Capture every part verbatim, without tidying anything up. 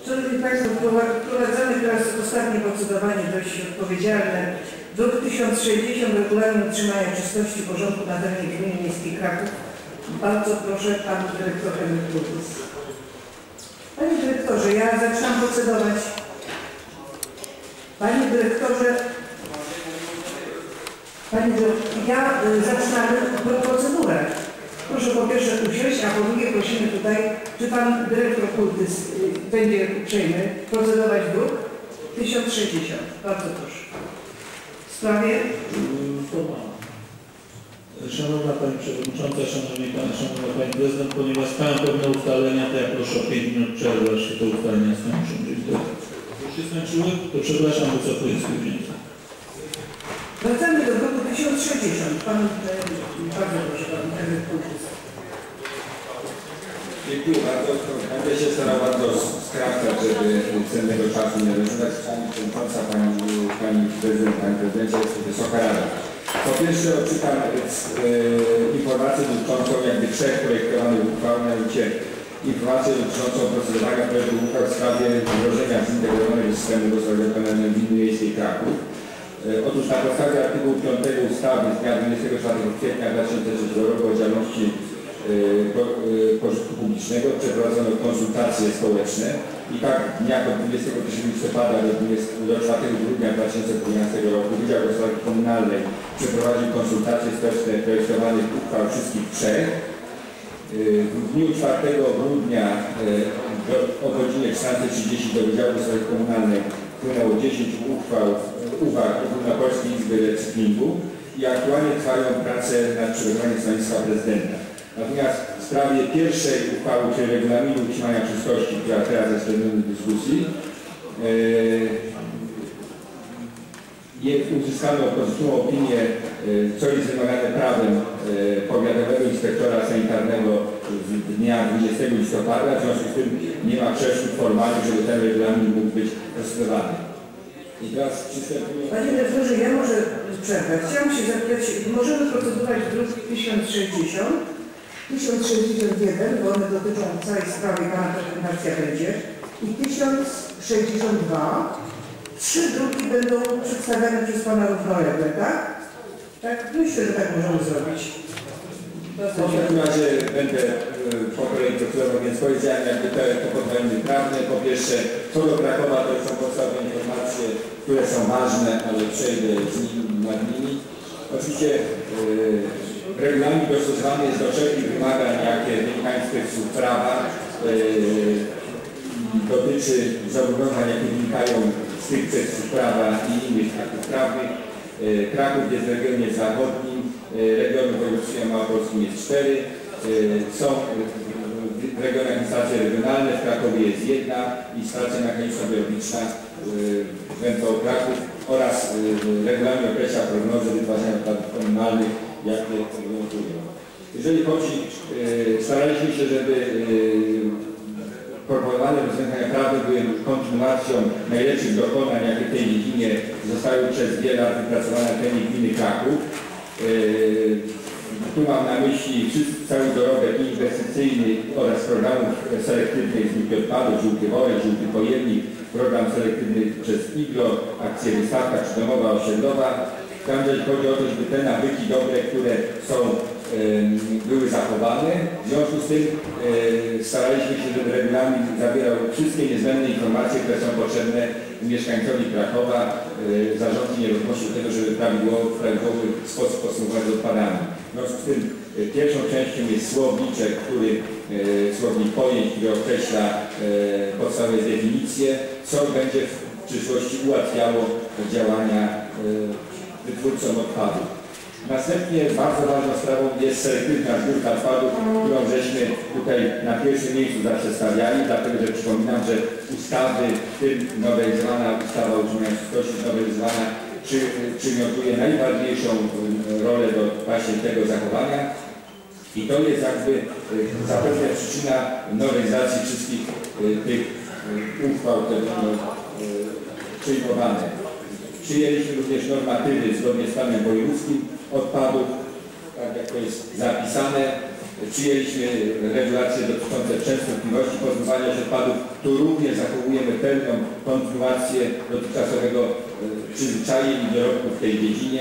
Szanowni Państwo, wprowadzamy teraz ostatnie procedowanie dość odpowiedzialne. Druk tysiąc sześćdziesiąt, regulamin utrzymania czystości i porządku na terenie Gminy Miejskiej Kraków. Bardzo proszę, Pan Dyrektor Henryk Burgus. Panie Dyrektorze, ja zaczynam procedować. Panie Dyrektorze, Panie Dyrektorze, ja y, zaczynamy procedurę. Proszę po pierwsze usiąść, a po drugie prosimy tutaj, czy Pan Dyrektor Kultys y, będzie uprzejmy procedować druk tysiąc sześćdziesiąt. Bardzo proszę. W sprawie... Szanowna Pani Przewodnicząca, Szanowni Panie, Szanowna Pani Prezydent, ponieważ mają pewne ustalenia, to ja proszę o pięć minut przerwy, aż się te ustalenia skończą. Już się skończyły? To przepraszam, wycofuję swój wniosek. Wracamy do druku tysiąc sześćdziesiąt. Pan, bardzo proszę, Pan Henryk Burgus. Dziękuję bardzo. Będę się starał bardzo skracać, żeby cennego czasu nie nadużywać. Pani Przewodnicząca, Pani, Pani Prezydent, Pani Prezydencie, Wysoka Rada. Po pierwsze odczytam yy, informację dotyczącą jakby trzech projektowanych uchwał, mianowicie informację dotyczącą procedowania projektu uchwał w sprawie wdrożenia zintegrowanego systemu gospodarczego Gminy Miejskiej Kraków. Yy, otóż na podstawie artykułu piątego ustawy z dnia dwudziestego czwartego kwietnia dwa tysiące trzeciego roku o działalności pożytku publicznego przeprowadzono konsultacje społeczne i tak dnia od dwudziestego pierwszego listopada do czwartego grudnia dwa tysiące dwunastego roku Wydział Gospodarki Komunalnej przeprowadził konsultacje społeczne projektowanych uchwał wszystkich trzech. W dniu czwartego grudnia o godzinie czternastej trzydzieści do Wydziału Gospodarki Komunalnej wpłynęło dziesięć uchwał, uwag Ogólnopolskiej Izby Recyklingu i aktualnie trwają prace nad przygotowaniem stanowiska prezydenta. Natomiast w sprawie pierwszej uchwały, czyli regulaminu utrzymania czystości, która teraz jest przedmiotem dyskusji, yy, uzyskano pozytywną opinię, yy, co jest wymagane prawem yy, powiatowego inspektora sanitarnego z dnia dwudziestego listopada, w związku z tym nie ma przeszkód formalnych, żeby ten regulamin mógł być procedowany. I teraz przystępuję... Panie Dyrektorze, ja może przerwać. Chciałam się zapytać, możemy procedować druk tysiąc sześćdziesiąt, tysiąc sześćdziesiąt jeden, bo one dotyczą całej sprawy Pana Prezentacja będzie, i tysiąc sześćdziesiąt dwa. Trzy druki będą przedstawiane przez Pana równolegle, tak? Tak? Myślę, że tak możemy zrobić. W takim razie będę po kolei procedował, więc powiedziałem jakby te podwojenie prawne. Po pierwsze, co do Krakowa to są podstawowe informacje, które są ważne, ale przejdę z nimi nad nimi. Oczywiście yy, regulamin dostosowany jest do wszelkich wymagań, jakie wynikają z przepisów prawa. Yy, dotyczy zobowiązań, jakie wynikają z tych przepisów prawa i innych aktów prawnych. Yy, Kraków jest w regionie zachodnim, yy, regionu w województwie małopolskim jest cztery. Yy, są w regionach instancje regionalne, w Krakowie jest jedna instancja mechaniczno-biologiczna w M P O Kraków oraz yy, regulamin określa prognozy wytwarzania odpadów komunalnych, jakie obowiązują. Jeżeli chodzi, yy, staraliśmy się, żeby yy, proponowane rozwiązania prawne były kontynuacją najlepszych dokonań, jakie w tej dziedzinie zostały przez wiele lat wypracowane na terenie gminy Kraków. Yy, tu mam na myśli cały dorobek inwestycyjny oraz programów selektywnych zbiórki odpadów, żółty worek, żółty pojemnik, program selektywny przez I G L O, akcje wystawka czy domowa osiedlowa. Tam chodzi o to, żeby te nawyki dobre, które są były zachowane. W związku z tym e, staraliśmy się, żeby regulamin zawierał wszystkie niezbędne informacje, które są potrzebne mieszkańcowi Krakowa, e, zarządcy nieruchomości do tego, żeby prawidłowo, w prawidłowy sposób postępować z odpadami. W związku z tym e, pierwszą częścią jest słowniczek, który, e, słownik pojęć, który określa e, podstawowe definicje, co będzie w przyszłości ułatwiało działania e, wytwórcom odpadów. Następnie bardzo ważną sprawą jest selektywna zbiórka odpadów, którą żeśmy tutaj na pierwszym miejscu zawsze stawiali, dlatego że przypominam, że ustawy, w tym nowelizowana ustawa o utrzymaniu czystości, nowelizowana przy, przywiązuje najważniejszą rolę do właśnie tego zachowania i to jest jakby zapewne przyczyna nowelizacji wszystkich tych uchwał, które będą przyjmowane. Przyjęliśmy również normatywy zgodnie z planem wojewódzkim odpadów, tak jak to jest zapisane. Przyjęliśmy regulacje dotyczące częstotliwości pozbywania się odpadów. Tu również zachowujemy pełną kontynuację dotychczasowego przyzwyczajeń i dorobku w tej dziedzinie.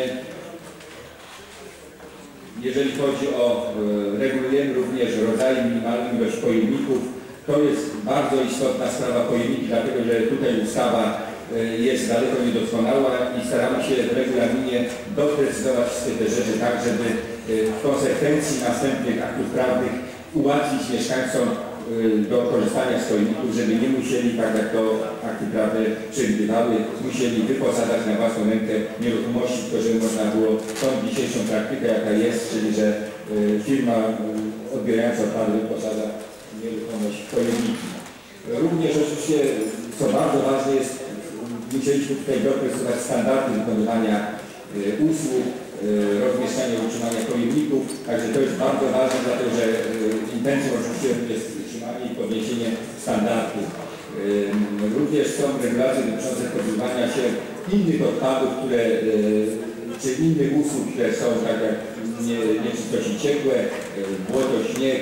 Jeżeli chodzi o, regulujemy również rodzaje minimalną ilość pojemników. To jest bardzo istotna sprawa pojemniki, dlatego że tutaj ustawa jest daleko niedoskonała i staramy się w regulaminie doprecyzować wszystkie te rzeczy tak, żeby w konsekwencji następnych aktów prawnych ułatwić mieszkańcom do korzystania z pojemników, żeby nie musieli, tak jak to akty prawne przewidywały, musieli wyposadzać na własną rękę nieruchomości, tylko żeby można było tą dzisiejszą praktykę, jaka jest, czyli że firma odbierająca odpady wyposadza nieruchomość w pojemniki. Również oczywiście, co bardzo ważne jest, musieliśmy tutaj doprecyzować standardy wykonywania usług, rozmieszczania i utrzymania pojemników, także to jest bardzo ważne, dlatego że intencją oczywiście jest utrzymanie i podniesienie standardów. Również są regulacje dotyczące pozbywania się innych odpadów, które, czy innych usług, które są tak jak nieczystości ciekłe, błoto, śnieg,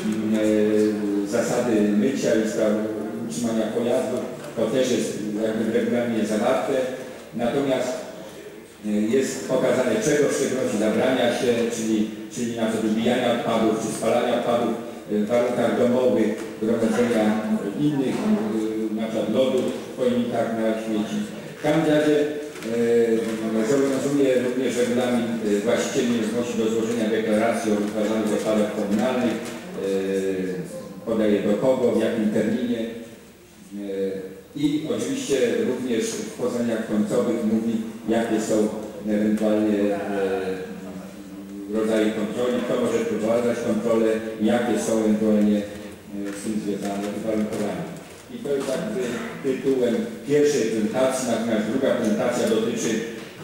zasady mycia i spraw utrzymania pojazdów. To też jest jakby w regulaminie zawarte. Natomiast jest pokazane, czego w szczególności zabrania się, czyli, czyli na przykład wybijania odpadów, czy spalania odpadów w warunkach domowych, gromadzenia innych, na przykład lodów w pojemnikach na śmieci. W każdym razie e, zobowiązuje również regulamin właścicieli nieruchomości do złożenia deklaracji o wytwarzanych odpadach komunalnych, e, podaje do kogo, w jakim terminie. E, I oczywiście również w poznaniach końcowych mówi, jakie są ewentualnie e, rodzaje kontroli, kto może przeprowadzać kontrolę, jakie są ewentualnie e, z tym związane uwarunkowania. I to jest jakby tytułem pierwszej prezentacji, natomiast druga prezentacja dotyczy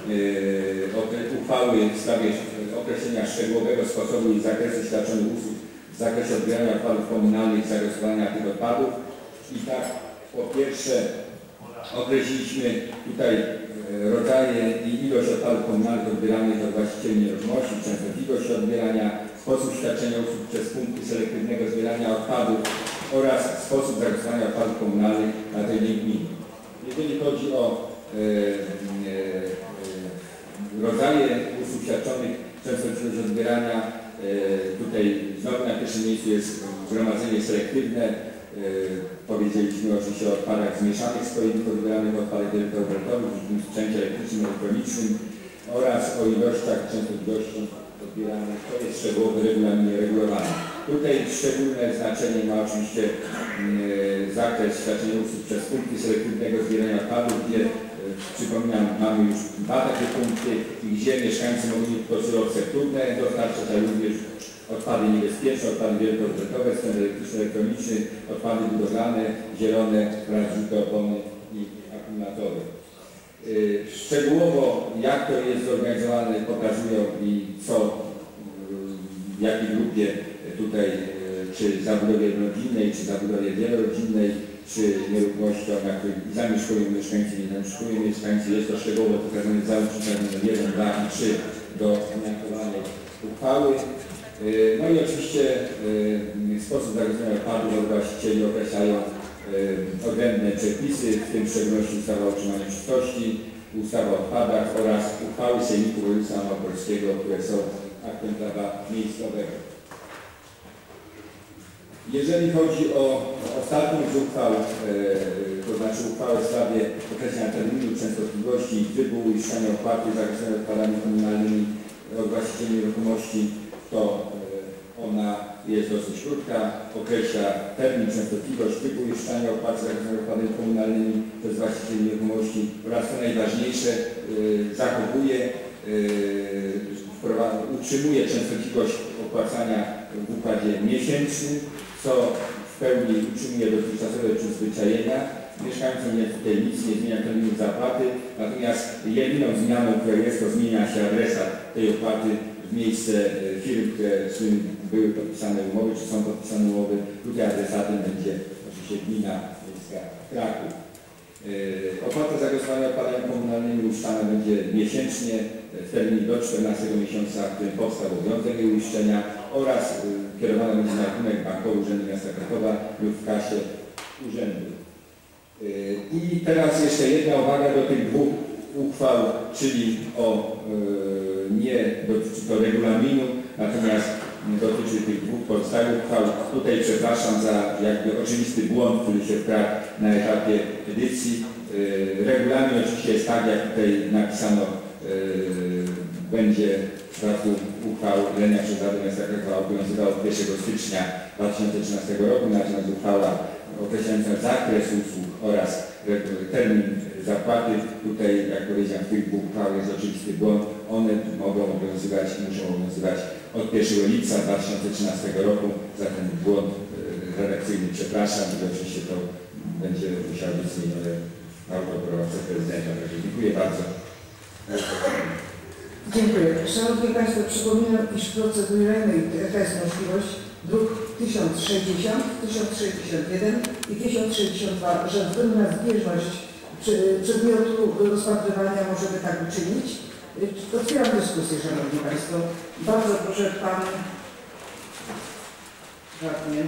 e, uchwały w sprawie określenia szczegółowego sposobu i zakresu świadczonych usług w zakresie odbierania odpadów komunalnych i zagospodarowania tych odpadów. I tak, po pierwsze określiliśmy tutaj rodzaje i ilość odpadów komunalnych odbieranych od właścicieli nieruchomości, częstotliwość odbierania, sposób świadczenia usług przez punkty selektywnego zbierania odpadów oraz sposób zagospodarowania odpadów komunalnych na terenie gminy. Jeżeli chodzi o e, e, rodzaje usług świadczonych, częstotliwość odbierania, e, tutaj znowu na pierwszym miejscu jest zgromadzenie selektywne. Powiedzieliśmy oczywiście o odpadach zmieszanych z pojemników odbieranych, odpadach elektrobrotowych, w sprzęcie elektrycznym, elektronicznym oraz o ilościach i częstotliwości odbieranych. To jest szczegółowo w regulaminie regulowane. Tutaj szczególne znaczenie ma oczywiście yy, zakres świadczenia usług przez punkty selektywnego zbierania odpadów, gdzie yy, przypominam, mamy już dwa takie punkty, gdzie mieszkańcy mogli tylko surowce wtórne dostarczać, ale również odpady niebezpieczne, odpady wielkoodbrotowe, sprzęt elektryczny, elektroniczny, odpady budowlane, zielone, opony i akumulatory. Szczegółowo jak to jest zorganizowane pokazują i co, w jakiej grupie tutaj, czy zabudowie jednorodzinnej, czy zabudowie wielorodzinnej, czy nieruchomością, na której zamieszkują mieszkańcy, nie zamieszkują mieszkańcy. Jest to szczegółowo pokazane w załącznikach numer jeden, dwa i trzy do zmiankowanej uchwały. No i oczywiście y, sposób zagospodarowania odpadów od właścicieli określają y, odrębne przepisy, w tym w szczególności ustawa o utrzymaniu czystości, ustawa o odpadach oraz uchwały Sejmiku Województwa Małopolskiego, które są aktem prawa miejscowego. Jeżeli chodzi o ostatnią z uchwał, y, to znaczy uchwałę w sprawie określenia terminu, częstotliwości, trybu uiszczania opłaty zagospodarowania odpadami komunalnymi od właścicieli nieruchomości, to ona jest dosyć krótka, określa termin, częstotliwość, typu uiszczania opłaty zagospodarowania odpadami komunalnymi przez właścicieli nieruchomości oraz co najważniejsze zachowuje, utrzymuje częstotliwość opłacania w układzie miesięcznym, co w pełni utrzymuje dotychczasowe przyzwyczajenia. Mieszkańcom nie, tutaj nic nie zmienia terminu zapłaty, natomiast jedyną zmianą, która jest, to zmienia się adresat tej opłaty w miejsce firm, które z którymi były podpisane umowy, czy są podpisane umowy. Tutaj adresatem będzie oczywiście gmina miejska Kraków. Opłata za zagospodarowanie odpadami komunalnymi uiszczana będzie miesięcznie. w terminie do czternastego miesiąca, w którym powstał obowiązek jej uiszczenia oraz kierowana będzie na rachunek bankowy Urzędu Miasta Krakowa lub w kasie urzędu. I teraz jeszcze jedna uwaga do tych dwóch uchwał, czyli o nie dotyczy to regulaminu, natomiast dotyczy tych dwóch pozostałych uchwał. Tutaj przepraszam za jakby oczywisty błąd, który się wkradł na etapie edycji. Regulamin oczywiście jest tak, jak tutaj napisano, będzie w przypadku uchwał Lenia przez Radę Miasta Krakowa obowiązywał od pierwszego stycznia dwa tysiące trzynastego roku, natomiast uchwała określająca zakres usług oraz termin zapłaty, tutaj jak powiedziałem w tych dwóch uchwałach jest oczywisty błąd, one mogą obowiązywać i muszą obowiązywać od pierwszego lipca dwa tysiące trzynastego roku, za ten błąd redakcyjny przepraszam, że oczywiście to będzie musiało być zmienione w autoprowadzce prezydenta, także dziękuję bardzo. Dziękuję. Szanowni Państwo, przypominam, iż procedujemy i taka jest możliwość druk tysiąc sześćdziesiąt, tysiąc sześćdziesiąt jeden i tysiąc sześćdziesiąt dwa, że ze względu na zbieżność przedmiotu rozpatrywania możemy tak uczynić. Otwieram dyskusję, Szanowni Państwo. Bardzo proszę Pan radny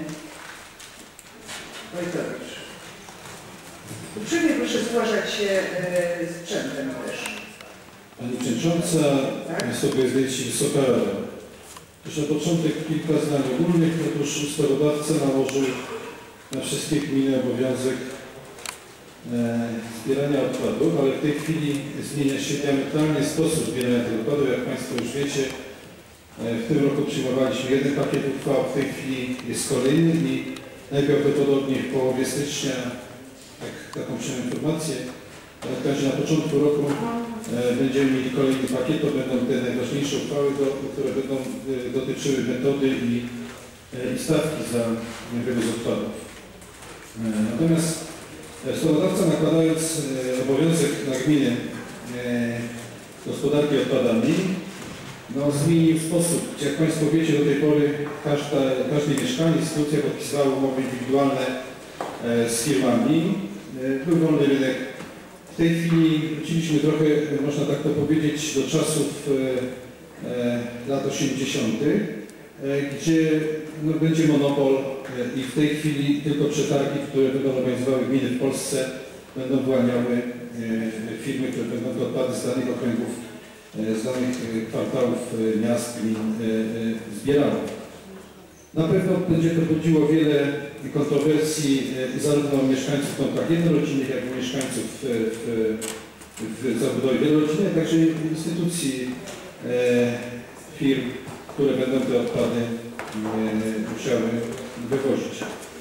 Wojtowicz. Uprzejmie proszę zgłaszać się z sprzętem też. Pani Przewodnicząca, Tak? Państwo Prezydenci, Wysoka Rada. Już na początek kilka zdań ogólnych. Otóż ustawodawca nałożył na wszystkie gminy obowiązek e, zbierania odpadów, ale w tej chwili zmienia się diametralnie sposób zbierania tych odpadów. Jak Państwo już wiecie, e, w tym roku przyjmowaliśmy jeden pakiet uchwał, w tej chwili jest kolejny i najprawdopodobniej w połowie stycznia, tak, taką przyjmę informację, w razie na początku roku e, będziemy mieli kolejny pakiet, to będą te najważniejsze uchwały, do, które będą e, dotyczyły metody i, e, i stawki za wywóz odpadów. E, natomiast ustawodawca, nakładając e, obowiązek na gminę e, gospodarki odpadami, no, zmienił sposób. Jak Państwo wiecie, do tej pory każda, każde mieszkanie, instytucja podpisywały umowy indywidualne e, z firmami. E, był wolny rynek. W tej chwili wróciliśmy trochę, można tak to powiedzieć, do czasów e, e, lat osiemdziesiątych, e, gdzie no, będzie monopol e, i w tej chwili tylko przetargi, które będą organizowały gminy w Polsce, będą wyłaniały e, firmy, które będą te odpady z danych okręgów, e, z danych kwartałów e, miast, gmin e, e, zbierały. Na pewno będzie to budziło wiele kontrowersji e, zarówno mieszkańców w domkach jednorodzinnych, jak i mieszkańców w, w, w zabudowie wielorodzinnej, także instytucji, e, firm, które będą te odpady e, musiały wywozić.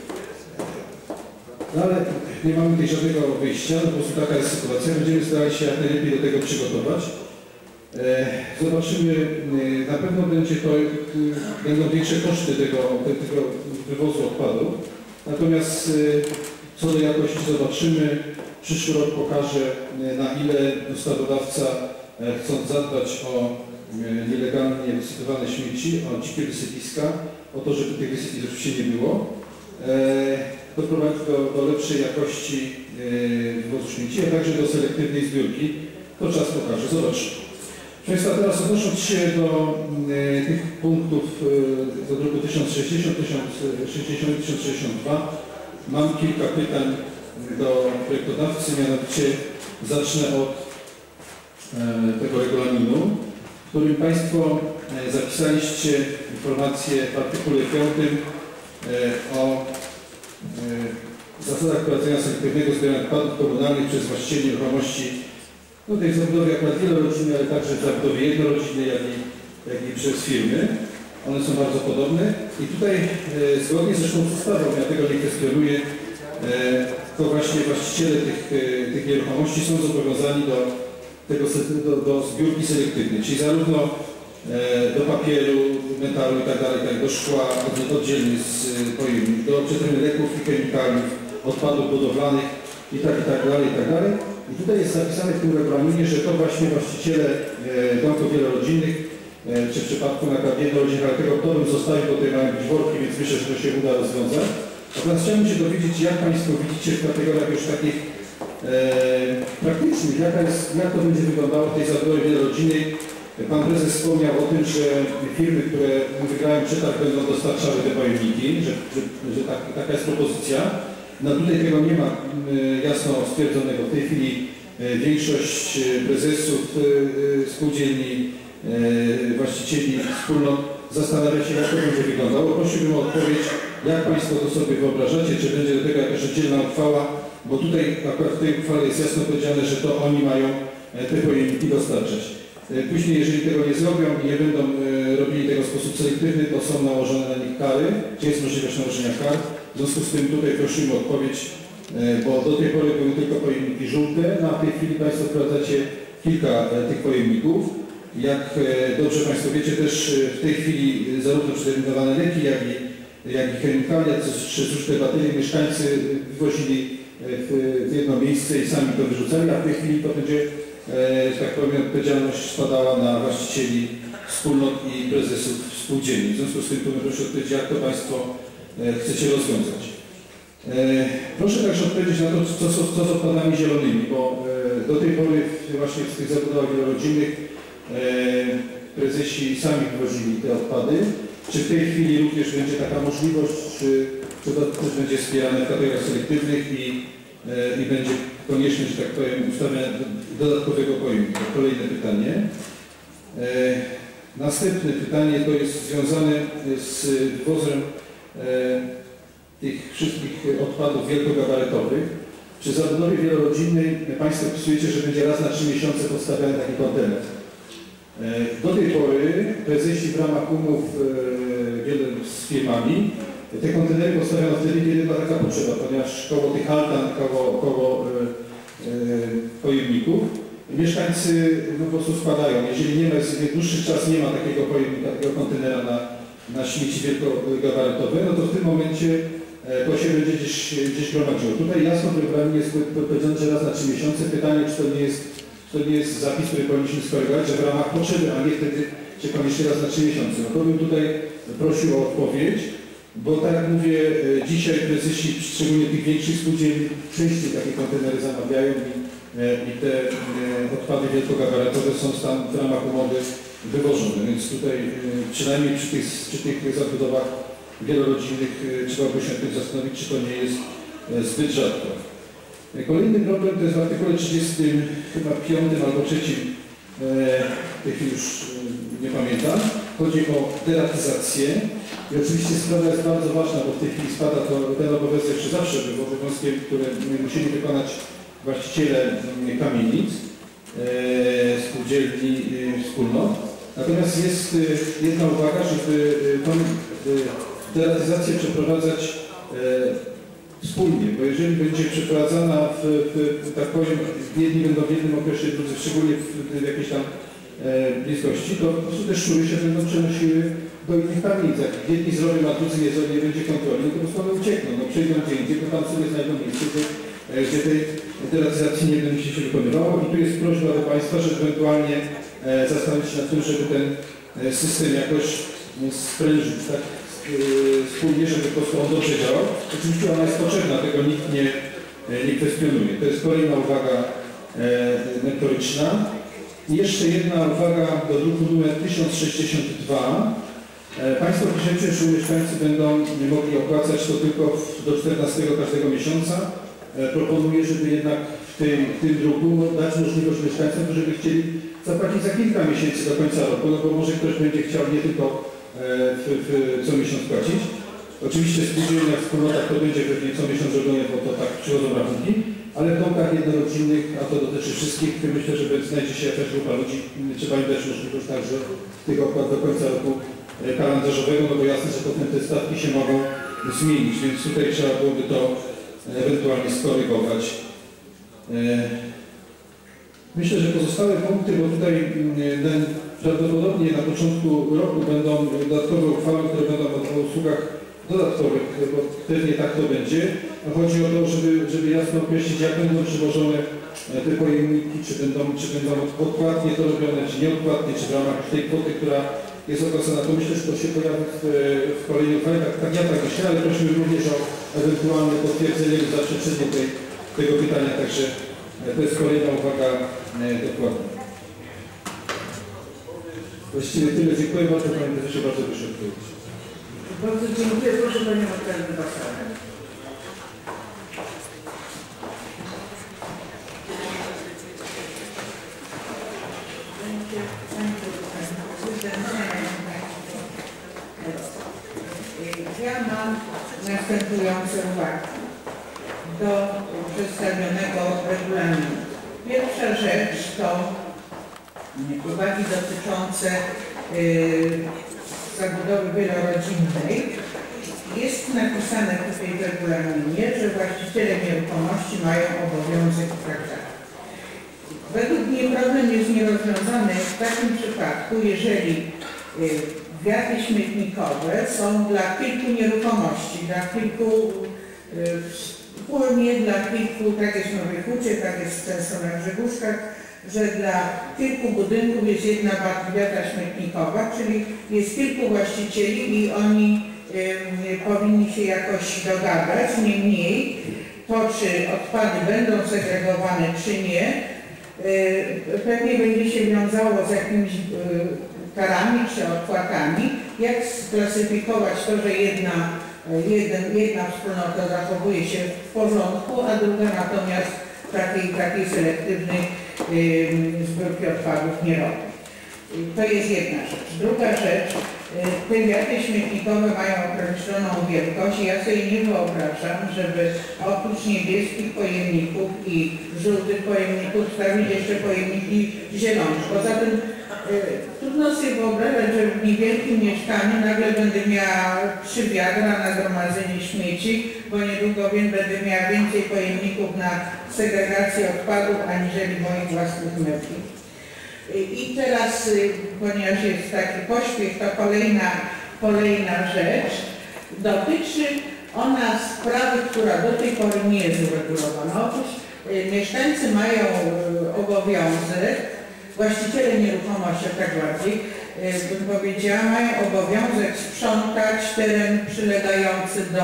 No ale nie mamy tutaj żadnego wyjścia, no po prostu taka jest sytuacja. Będziemy starali się jak najlepiej do tego przygotować. Zobaczymy, na pewno będzie to, będą większe koszty tego, tego wywozu odpadów. Natomiast co do jakości zobaczymy. Przyszły rok pokaże, na ile ustawodawca, chcąc zadbać o nielegalnie wysypywane śmieci, o dzikie wysypiska, o to, żeby tych wysypisk oczywiście nie było, doprowadzi do, do lepszej jakości wywozu śmieci, a także do selektywnej zbiórki. To czas pokaże. Zobaczymy. Proszę Państwa, teraz odnosząc się do e, tych punktów e, do druku tysiąc sześćdziesiąt, tysiąc sześćdziesiąt, tysiąc sześćdziesiąt dwa, mam kilka pytań do projektodawcy, mianowicie zacznę od e, tego regulaminu, w którym Państwo e, zapisaliście informację w artykule piątym e, o e, zasadach prowadzenia selektywnego zbierania odpadów komunalnych przez właścicieli nieruchomości. No tutaj w zabudowie akurat wielorodzinnej, ale także w zabudowie jednorodzinnej, jak i, jak i przez firmy. One są bardzo podobne. I tutaj e, zgodnie zresztą z ustawą, ja tego nie kwestionuję, e, to właśnie właściciele tych, e, tych nieruchomości są zobowiązani do, tego, do, do zbiórki selektywnej, czyli zarówno e, do papieru, metalu i tak dalej, do szkła oddzielnie z pojemnik, do przetworzenia leków i chemikaliów, odpadów budowlanych i tak, i tak dalej, i tak dalej. I tutaj jest zapisane w tym regulaminie, że to właśnie właściciele e, domków wielorodzinnych, e, czy w przypadku na przykład jednorodzinnych, ale tego to bym zostawił, bo tutaj mają być worki, więc myślę, że to się uda rozwiązać. Natomiast chciałbym się dowiedzieć, jak Państwo widzicie w kategoriach już takich e, praktycznych, jaka jest, jak to będzie wyglądało w tej zabudowie wielorodzinnej, Pan prezes wspomniał o tym, że firmy, które wygrają przetarg, będą dostarczały te pojemniki, że, że, że tak, taka jest propozycja. No tutaj tego nie ma jasno stwierdzonego. W tej chwili większość prezesów spółdzielni, właścicieli wspólnot zastanawia się, jak to będzie wyglądało. Prosiłbym o odpowiedź, jak Państwo to sobie wyobrażacie, czy będzie do tego jakaś oddzielna uchwała, bo tutaj akurat w tej uchwale jest jasno powiedziane, że to oni mają te pojemniki dostarczać. Później, jeżeli tego nie zrobią i nie będą robili tego w sposób selektywny, to są nałożone na nich kary, czy jest możliwość nałożenia kar. W związku z tym tutaj prosimy o odpowiedź, bo do tej pory były tylko pojemniki żółte, no a w tej chwili Państwo wprowadzacie kilka tych pojemników. Jak dobrze Państwo wiecie, też w tej chwili zarówno przeterminowane leki, jak i, jak i chemikalia, czy zużyte baterie mieszkańcy wywozili w, w jedno miejsce i sami to wyrzucali, a w tej chwili to będzie, że tak powiem, odpowiedzialność spadała na właścicieli wspólnot i prezesów spółdzielni. W związku z tym proszę odpowiedzieć, jak to Państwo chcecie rozwiązać. Proszę także odpowiedzieć na to, co, co, co z odpadami zielonymi, bo do tej pory właśnie w tych zabudowach wielorodzinnych prezesi sami wywozili te odpady. Czy w tej chwili również będzie taka możliwość, czy, czy to też będzie wspierane w kategoriach selektywnych i, i będzie konieczne, że tak powiem, ustawienia dodatkowego pojemnika? Kolejne pytanie. Następne pytanie to jest związane z wywozem tych wszystkich odpadów wielkogabarytowych. Przy zabudowie wielorodzinnej Państwo wpisujecie, że będzie raz na trzy miesiące podstawiany taki kontener. Do tej pory prezesi w ramach umów z firmami te kontenery postawiano wtedy, kiedy była taka potrzeba, ponieważ koło tych altan, koło, koło e, e, pojemników mieszkańcy no, po prostu spadają. Jeżeli nie ma, jest dłuższy czas nie ma takiego pojemnika, takiego kontenera na, na śmieci wielkogabarytowe, no to w tym momencie to się będzie gdzieś, gdzieś gromadziło. Tutaj jasno w regulaminie jest powiedziane, że raz na trzy miesiące. Pytanie, czy to nie jest, czy to nie jest zapis, który powinniśmy skorygować, że w ramach potrzeby, a nie wtedy, czy koniecznie raz na trzy miesiące. No to bym tutaj prosił o odpowiedź, bo tak jak mówię, dzisiaj prezesi, szczególnie tych większych spółdzielni, częściej takie kontenery zamawiają i, i te odpady wielkogabarytowe są tam w ramach umowy wywożone. Więc tutaj przynajmniej przy tych, przy tych zabudowach wielorodzinnych trzeba by się tym zastanowić, czy to nie jest zbyt rzadko. Kolejny problem to jest w artykule trzydziestym, chyba piątym albo trzecim, w tej chwili już nie pamiętam. Chodzi o deratyzację i oczywiście sprawa jest bardzo ważna, bo w tej chwili spada to ten obowiązek, czy zawsze był obowiązkiem, który musieli wykonać właściciele kamienic, spółdzielni, wspólnot. Natomiast jest jedna uwaga, żeby tą deratyzację przeprowadzać e, wspólnie, bo jeżeli będzie przeprowadzana w, w, tak powiem, jedni będą w jednym okresie, drudzy szczególnie w, w jakiejś tam e, bliskości, to po prostu te szczury się będą przenosiły do innych kamienic. Jak jedni zrobią, a drudzy nie zrobią, nie będzie kontroli, no to po prostu one uciekną, no przejdą gdzie indziej, to tam sobie znajdą miejsce, gdzie, gdzie tej deratyzacji nie będzie się wykonywało. I tu jest prośba do Państwa, żeby ewentualnie e, zastanowić się nad tym, żeby ten e, system jakoś sprężyć, tak? Wspólnie, żeby po prostu on dobrze działał. Oczywiście ona jest potrzebna, tego nikt nie, nie kwestionuje. To jest kolejna uwaga e, merytoryczna. I jeszcze jedna uwaga do druku numer tysiąc sześćdziesiąt dwa. E, Państwo piszecie, że mieszkańcy będą mogli opłacać to tylko w, do czternastego każdego miesiąca. E, proponuję, żeby jednak w tym, w tym druku dać możliwość mieszkańcom, żeby chcieli zapłacić za kilka miesięcy do końca roku, no bo może ktoś będzie chciał nie tylko W, w, co miesiąc płacić. Oczywiście w spółdzielniach, wspólnotach to będzie pewnie co miesiąc robione, bo to tak przychodzą rachunki, ale w domkach jednorodzinnych, a to dotyczy wszystkich, myślę, że znajdzie się jakaś grupa ludzi, trzeba im dać możliwość także tych opłat do końca roku kalendarzowego, no bo jasne, że potem te stawki się mogą zmienić, więc tutaj trzeba byłoby to ewentualnie skorygować. Myślę, że pozostałe punkty, bo tutaj ten, prawdopodobnie na początku roku będą dodatkowe uchwały, które będą o usługach dodatkowych, bo pewnie tak to będzie. Chodzi o to, żeby, żeby jasno określić, jak będą przywożone te pojemniki, czy będą, czy będą odpłatnie to robione, czy nieodpłatnie, czy w ramach tej kwoty, która jest określona. To myślę, że to się pojawi w, w kolejnej uchwale. Tak, tak ja tak myślę, ale prosimy również o ewentualne potwierdzenie lub zaprzeczenie tej, tego pytania, także to jest kolejna uwaga dokładna. Właściwie tyle. Dziękuję bardzo Panie Prezesie, bardzo proszę odpowiedzieć. Bardzo dziękuję. Proszę Panią Naczelny Basarę. Ja mam następujące uwagi do przedstawionego regulaminu. Pierwsza rzecz to uwagi dotyczące yy, zabudowy wielorodzinnej. Jest napisane tutaj w regulaminie, że właściciele nieruchomości mają obowiązek traktacji. Według mnie problem jest nierozwiązany w takim przypadku, jeżeli yy, wiaty śmietnikowe są dla kilku nieruchomości, dla kilku wspólnie, yy, dla kilku, tak jest w Nowej Hucie, tak jest często na Grzegórzkach, że dla kilku budynków jest jedna wiata śmietnikowa, czyli jest kilku właścicieli i oni yy, powinni się jakoś dogadać. Niemniej to, czy odpady będą segregowane, czy nie, yy, pewnie będzie się wiązało z jakimiś yy, karami czy opłatami, jak sklasyfikować to, że jedna, jeden, jedna wspólnota zachowuje się w porządku, a druga natomiast takiej, takiej selektywnej yy, zbiórki odpadów nie robi. To jest jedna rzecz. Druga rzecz, yy, te wiaty śmietnikowe mają określoną wielkość i ja sobie nie wyobrażam, żeby oprócz niebieskich pojemników i żółtych pojemników stawić jeszcze pojemniki zielone. Poza tym trudno sobie wyobrażać, że w niewielkim mieszkaniu nagle będę miała trzy wiadra na gromadzenie śmieci, bo niedługo wiem, będę miała więcej pojemników na segregację odpadów, aniżeli moich własnych mebli. I teraz, ponieważ jest taki pośpiech, to kolejna, kolejna rzecz. Dotyczy ona sprawy, która do tej pory nie jest uregulowana. Otóż mieszkańcy mają obowiązek, właściciele nieruchomości, tak bardziej, bym powiedziała, mają obowiązek sprzątać teren przylegający do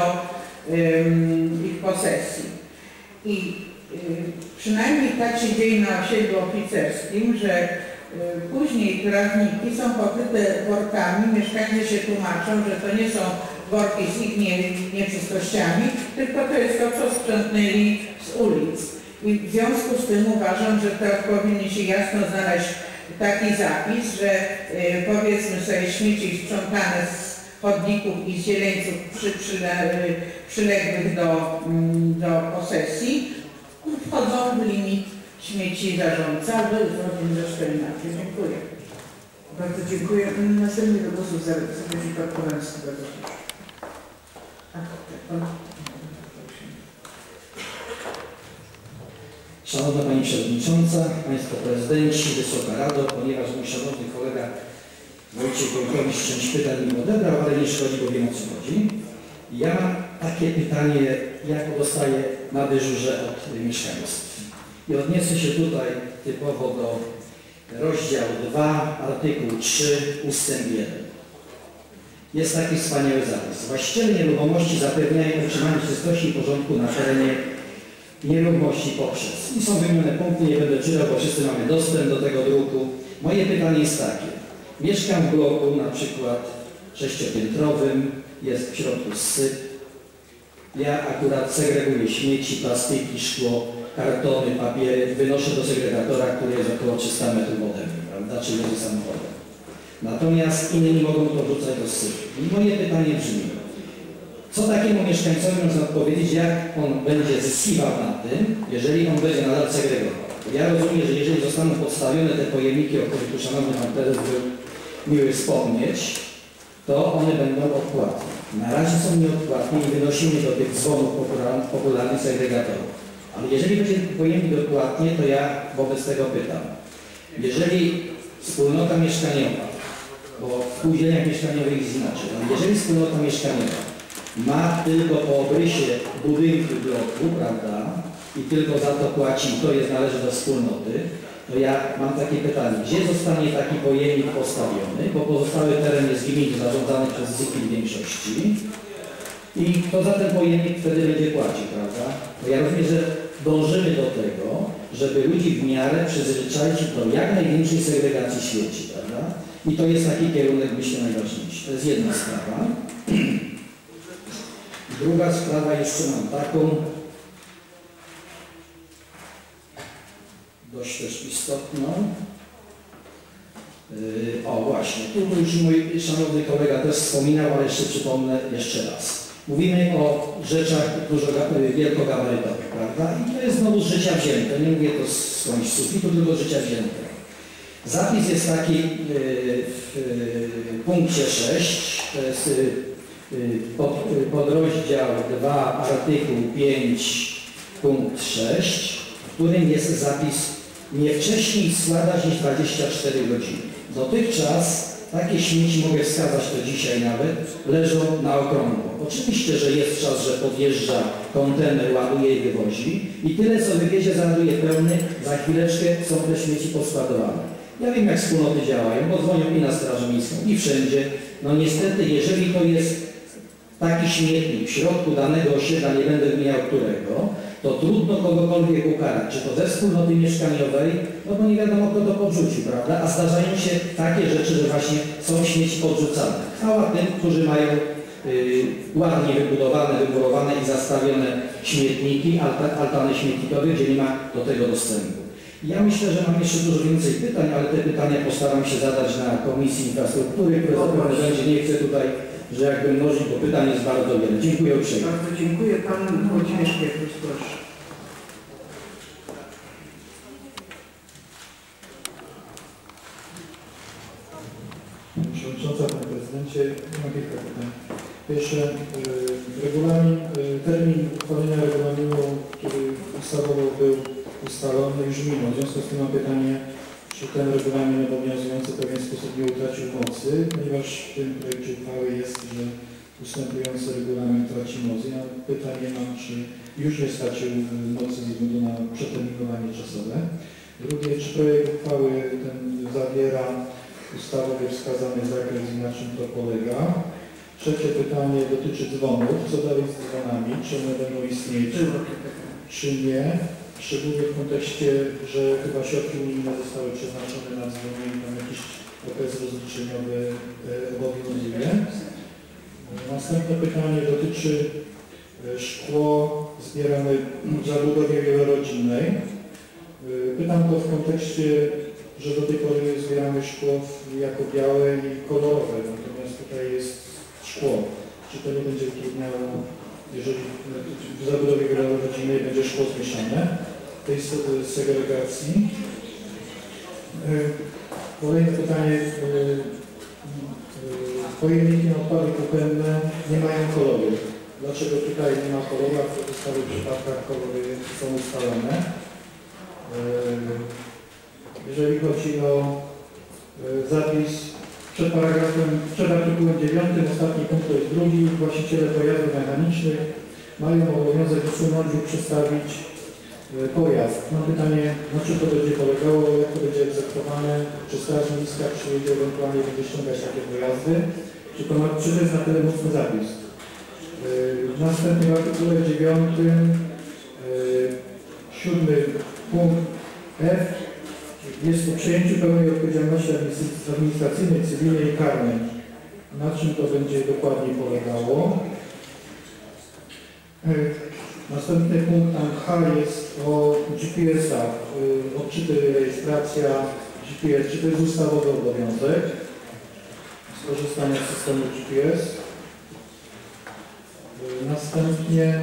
um, ich posesji. I um, przynajmniej tak się dzieje na osiedlu oficerskim, że um, później trawniki są pokryte workami, mieszkańcy się tłumaczą, że to nie są worki z ich nie, nieczystościami, tylko to jest to, co sprzątnęli z ulic. I w związku z tym uważam, że to powinien się jasno znaleźć taki zapis, że y, powiedzmy sobie śmieci sprzątane z chodników i z zieleńców przy, przyle, y, przyległych do, y, do posesji wchodzą w limit śmieci zarządca, albo zrobimy zresztą inaczej. Dziękuję. Bardzo dziękuję. Następnie do głosu zabierze Pan Kowalski. Bardzo proszę. A, pan... Szanowna Pani Przewodnicząca, Państwo Prezydenci, Wysoka Rado, ponieważ mój szanowny kolega Wojciech Wojtkowicz część pytań mi odebrał, ale nie szkodzi, bo wiem, o co chodzi. Ja mam takie pytanie, jakie dostaję na dyżurze od mieszkańców. I odniosę się tutaj typowo do rozdziału dwa, artykuł trzy, ustęp jeden. Jest taki wspaniały zapis. Właściciele nieruchomości zapewniają utrzymanie czystości i porządku na terenie nieruchomości poprzez. I są wymienione punkty, nie będę czytał, bo wszyscy mamy dostęp do tego druku. Moje pytanie jest takie. Mieszkam w bloku na przykład sześciopiętrowym, jest w środku syp. Ja akurat segreguję śmieci, plastiki, szkło, kartony, papiery, wynoszę do segregatora, który jest około trzysta metrów ode mnie, prawda, czyli jeżdżę samochodem. Natomiast inni mogą to wrzucać do sypu. I moje pytanie brzmi, co takiemu mieszkańcowi można odpowiedzieć, jak on będzie zyskiwał na tym, jeżeli on będzie nadal segregował. Ja rozumiem, że jeżeli zostaną podstawione te pojemniki, o których tu szanowny Pan Prezes był miły wspomnieć, to one będą odpłatne. Na razie są nieodpłatne i wynosimy do tych dzwonów popularnych segregatorów. Ale jeżeli będzie pojemnik odpłatnie, to ja wobec tego pytam. Jeżeli wspólnota mieszkaniowa, bo w spółdzielniach mieszkaniowych jest inaczej, ale jeżeli wspólnota mieszkaniowa ma tylko po obrysie budynku bloku, prawda, i tylko za to płaci, to jest należy do wspólnoty, to ja mam takie pytanie, gdzie zostanie taki pojemnik postawiony, bo pozostały teren jest gminy zarządzany przez Z I P w większości i kto za ten pojemnik wtedy będzie płacił, prawda? To ja rozumiem, że dążymy do tego, żeby ludzi w miarę przyzwyczaić do jak największej segregacji śmieci, prawda? I to jest taki kierunek, myślę, najważniejszy. To jest jedna sprawa. Druga sprawa jeszcze mam taką, dość też istotną. Yy, o właśnie, tu już mój szanowny kolega też wspominał, ale jeszcze przypomnę jeszcze raz. Mówimy o rzeczach dużo wielkogabarytowych, prawda? I to jest znowu z życia wzięte. Nie mówię to skądś z sufitu, tylko z życia wzięte. Zapis jest taki yy, w punkcie sześć, to jest yy, pod, yy, podrozdział dwa, artykuł pięć, punkt sześć, w którym jest zapis nie wcześniej składać niż dwadzieścia cztery godziny. Dotychczas takie śmieci, mogę wskazać to dzisiaj nawet, leżą na okrągło. Oczywiście, że jest czas, że podjeżdża kontener, ładuje i wywozi i tyle, co wywiezie, załaduje pełny, za chwileczkę są te śmieci poskładowane. Ja wiem, jak wspólnoty działają, bo dzwonią i na Straż Miejską, i wszędzie. No niestety, jeżeli to jest taki śmietnik w środku danego osiedla, nie będę wymieniał którego, to trudno kogokolwiek ukarać, czy to ze wspólnoty mieszkaniowej, no bo nie wiadomo, kto to podrzuci, prawda? A zdarzają się takie rzeczy, że właśnie są śmieci podrzucane. Chwała tym, którzy mają y, ładnie wybudowane, wymurowane i zastawione śmietniki, alta, altany śmietnikowe, gdzie nie ma do tego dostępu. Ja myślę, że mam jeszcze dużo więcej pytań, ale te pytania postaram się zadać na Komisji Infrastruktury, które zapewne będzie, nie chcę tutaj, że jakby mnożyć, bo pytań jest bardzo wiele. Dziękuję uprzejmie. Bardzo dziękuję. Pan Włodzimierz Pietrus, proszę. Pani Przewodnicząca, Panie Prezydencie, mam kilka pytań. Pierwsze, regulamin, termin uchwalenia regulaminu, który ustawowo był ustalony, już minął. W związku z tym mam pytanie, czy ten regulamin obowiązujący w pewien sposób nie utracił mocy, ponieważ w tym projekcie uchwały jest, że ustępujący regulamin traci moc. Ja pytanie mam, czy już nie stracił mocy ze względu na przeterminowanie czasowe. Drugie, czy projekt uchwały ten zawiera ustawowy wskazany zakres i na czym to polega. Trzecie pytanie dotyczy dzwonów. Co dalej z dzwonami? Czy one będą istnieć, czy nie? Szczególnie w kontekście, że chyba środki unijne zostały przeznaczone na dzwony i tam jakiś okres rozliczeniowy obowiązuje. Następne pytanie dotyczy szkło zbierane w zabudowie wielorodzinnej. Pytam to w kontekście, że do tej pory zbieramy szkło jako białe i kolorowe, natomiast tutaj jest szkło. Czy to nie będzie utrudniało, jeżeli w zabudowie wielorodzinnej będzie szkło zmieszane, tej segregacji? Kolejne pytanie. Pojemniki na odpady kuchenne nie mają koloru. Dlaczego tutaj nie ma koloru, a w pozostałych przypadkach kolory są ustalone? Jeżeli chodzi o zapis przed paragrafem, przed artykułem dziewiątym, ostatni punkt to jest drugi, właściciele pojazdów mechanicznych mają obowiązek usunąć lub przestawić pojazd. Mam pytanie, na czym to będzie polegało, jak to będzie egzekwowane, czy Straż Miejska przyjedzie ewentualnie będzie ściągać takie pojazdy, czy to, ma, czy to jest na tyle mocny zapis. W następnym artykule dziewiątym, siódmy punkt F, jest o przejęciu pełnej odpowiedzialności administracyjnej, cywilnej i karnej. Na czym to będzie dokładnie polegało? Następny punkt H jest o G P S-ach, odczyty, rejestracja G P S, czy to jest ustawowy obowiązek skorzystania z systemu G P S. Następnie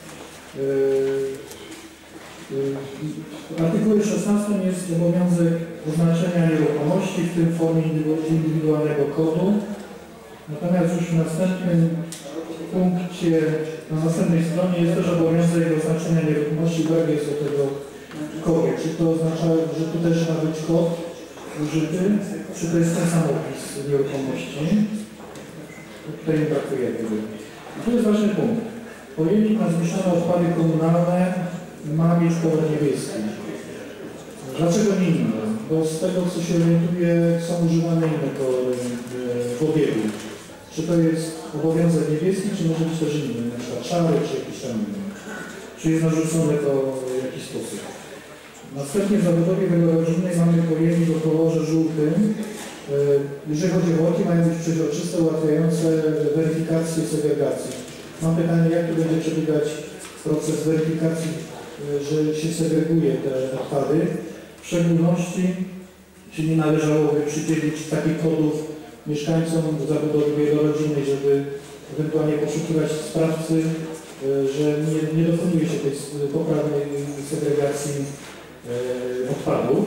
w artykule szesnastym jest obowiązek oznaczenia nieruchomości, w tym w formie indywidualnego kodu. Natomiast już w następnym punkcie, na następnej stronie jest też obowiązek oznaczenia nieruchomości, brak jest do tego kodu. Czy to oznacza, że tu też ma być kod użyty, czy to jest ten sam opis nieruchomości? Tutaj nie brakuje tego. I tu jest ważny punkt. Pojemnik na zmieszane odpady komunalne ma mieć kolor niebieski. Dlaczego nie inne? Bo z tego, co się orientuje, są używane inne kolory w obiegu. Czy to jest obowiązek niebieski, czy może być też inny, na przykład szary, czy jakiś tam inny? Czy jest narzucone to w jakiś sposób? Następnie w zabudowie wielorodzinnej mamy pojemnik o kolorze żółtym Jeżeli chodzi o worki, mają być przeźroczyste, ułatwiające weryfikację segregacji. Mam pytanie, jak tu będzie przebiegać proces weryfikacji, że się segreguje te odpady. W szczególności, czy nie należałoby przydzielić takich kodów mieszkańcom zabudowy wielorodzinnej, żeby ewentualnie poszukiwać sprawcy, że nie, nie dokonuje się tej poprawnej segregacji odpadów.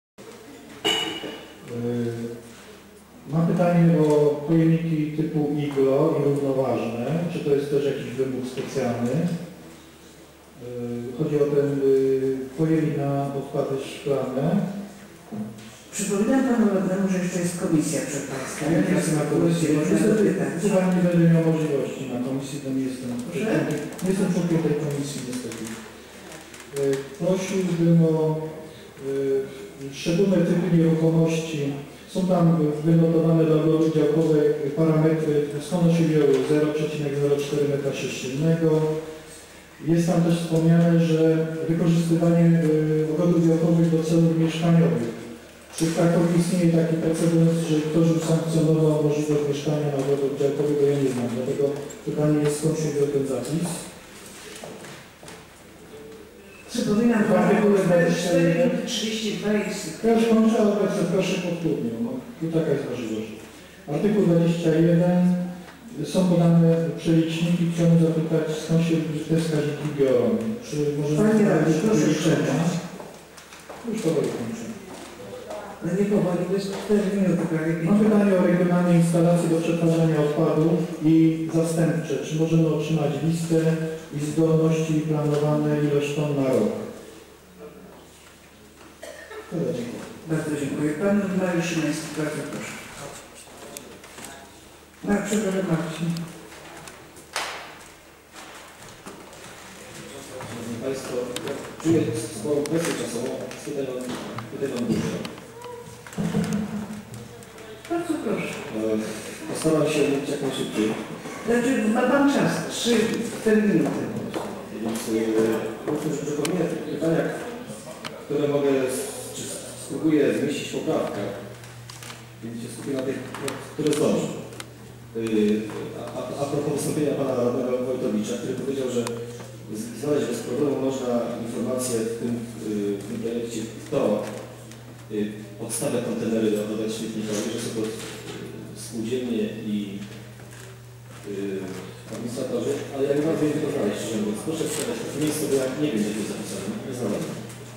Mam pytanie o pojemniki typu iglo i równoważne. Czy to jest też jakiś wymóg specjalny? Chodzi o ten pojemnik na odpady szklane. Przypominam Panu Radnemu, że jeszcze jest komisja przed Państwem. Ja nie jestem na komisji. Można zapytać. Chyba nie będę miał możliwości na komisji, bo nie jestem, nie jestem członkiem tej komisji niestety. Prosiłbym o szczególne typy nieruchomości. Są tam wynotowane dla obrotu działkowej parametry, skąd się wzięły zero przecinek zero cztery metra sześciennego. Jest tam też wspomniane, że wykorzystywanie ogrodów działkowych do celów mieszkaniowych. Czy w Krakowie istnieje taki precedens, że ktoś już sankcjonował możliwość mieszkania na ogrodach działkowych, bo ja nie znam. Dlatego pytanie jest, skąd się wziął ten zapis. Przypominam Panu, że cztery trzydzieści dwa jest... Ja już kończę, ale bardzo proszę podchłodnię, no tu taka jest możliwość. Artykuł dwadzieścia jeden. Są podane przeliczniki. Chciałbym zapytać, skąd się te wskaźniki biorą? Czy możemy Panie radny, proszę wyliczenia? Już powoli kończę. Ale nie powoli, to jest cztery minuty prawie. Mam pytanie o regionalne instalacje do przetwarzania odpadów i zastępcze. Czy możemy otrzymać listę i zdolności i planowane ilość ton na rok? Tyle, dziękuję. Bardzo dziękuję. Pan Mariusz Szymański, bardzo proszę. Tak, przepraszam Marcin. Szanowni Państwo, ja czuję sporą presję czasową, tutaj mam, tutaj mam dużo. Bardzo proszę. Postaram się mówić jak najszybciej. Znaczy, ma Pan czas, trzy, cztery minuty. Więc powiem, że przypomnę w tych pytaniach, które mogę, czy spróbuję zmieścić w poprawkach, więc się skupię na tych, które zdążę. A, a, a propos wystąpienia Pana Radnego Wojtowicza, który powiedział, że znaleźć bez problemu można informację w tym, w tym projekcie, kto podstawia kontenery do odpadów śmietnikowych, że są to spółdzielnie i yy, administratorzy, ale ja nie bardzo wiem tego znaleźć, szczerze mówiąc. Proszę wskazać takie miejsce, bo ja nie wiem, gdzie to jest zapisane, nie znalazłem.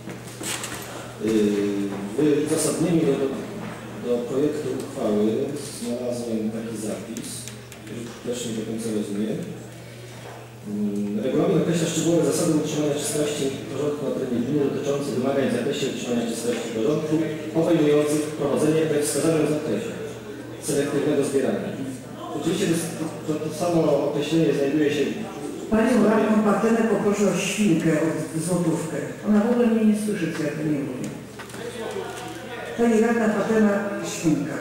Yy, w uzasadnieniu do, do, do projektu uchwały znalazłem taki zapis, który też nie do końca rozumiem. Regulamin określa szczegółowe zasady utrzymania czystości i porządku na terenie gminy dotyczące wymagań w zakresie utrzymania czystości i porządku, obejmujących prowadzenie we wskazanym zakresie selektywnego zbierania. Oczywiście to, to, to samo określenie znajduje się... Panią radną Patenę poproszę o świnkę, o złotówkę. Ona w ogóle mnie nie słyszy, co ja to nie mówię. Pani radna Patena, świnka.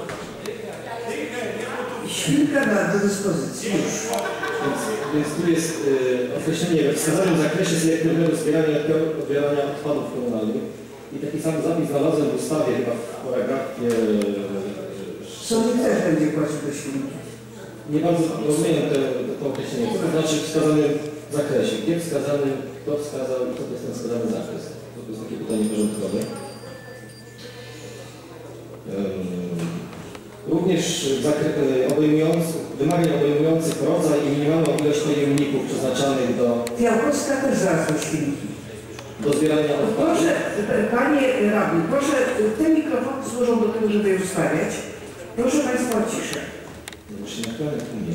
Świnka da do dyspozycji. Już. Więc, więc tu jest y, określenie we wskazanym zakresie selektywnego zbierania i odbierania odpadów komunalnych. I taki sam zapis znalazłem w ustawie, chyba w paragrafie... Sąd też będzie płacił do świnki. Nie bardzo rozumiem te, te, to określenie. Co to znaczy w wskazanym zakresie? Gdzie wskazany, kto wskazał i co to jest ten wskazany zakres? To jest takie pytanie porządkowe. Również obejmujący, wymagań obejmujących rodzaj i minimalną ilość pojemników przeznaczanych do... Fiałkowska też zaraz do świnki. Do zbierania odpadów. Proszę, Panie Radny, proszę, te mikrofony służą do tego, żeby je ustawiać. Proszę Państwa o ciszę. Właśnie na kraju nie.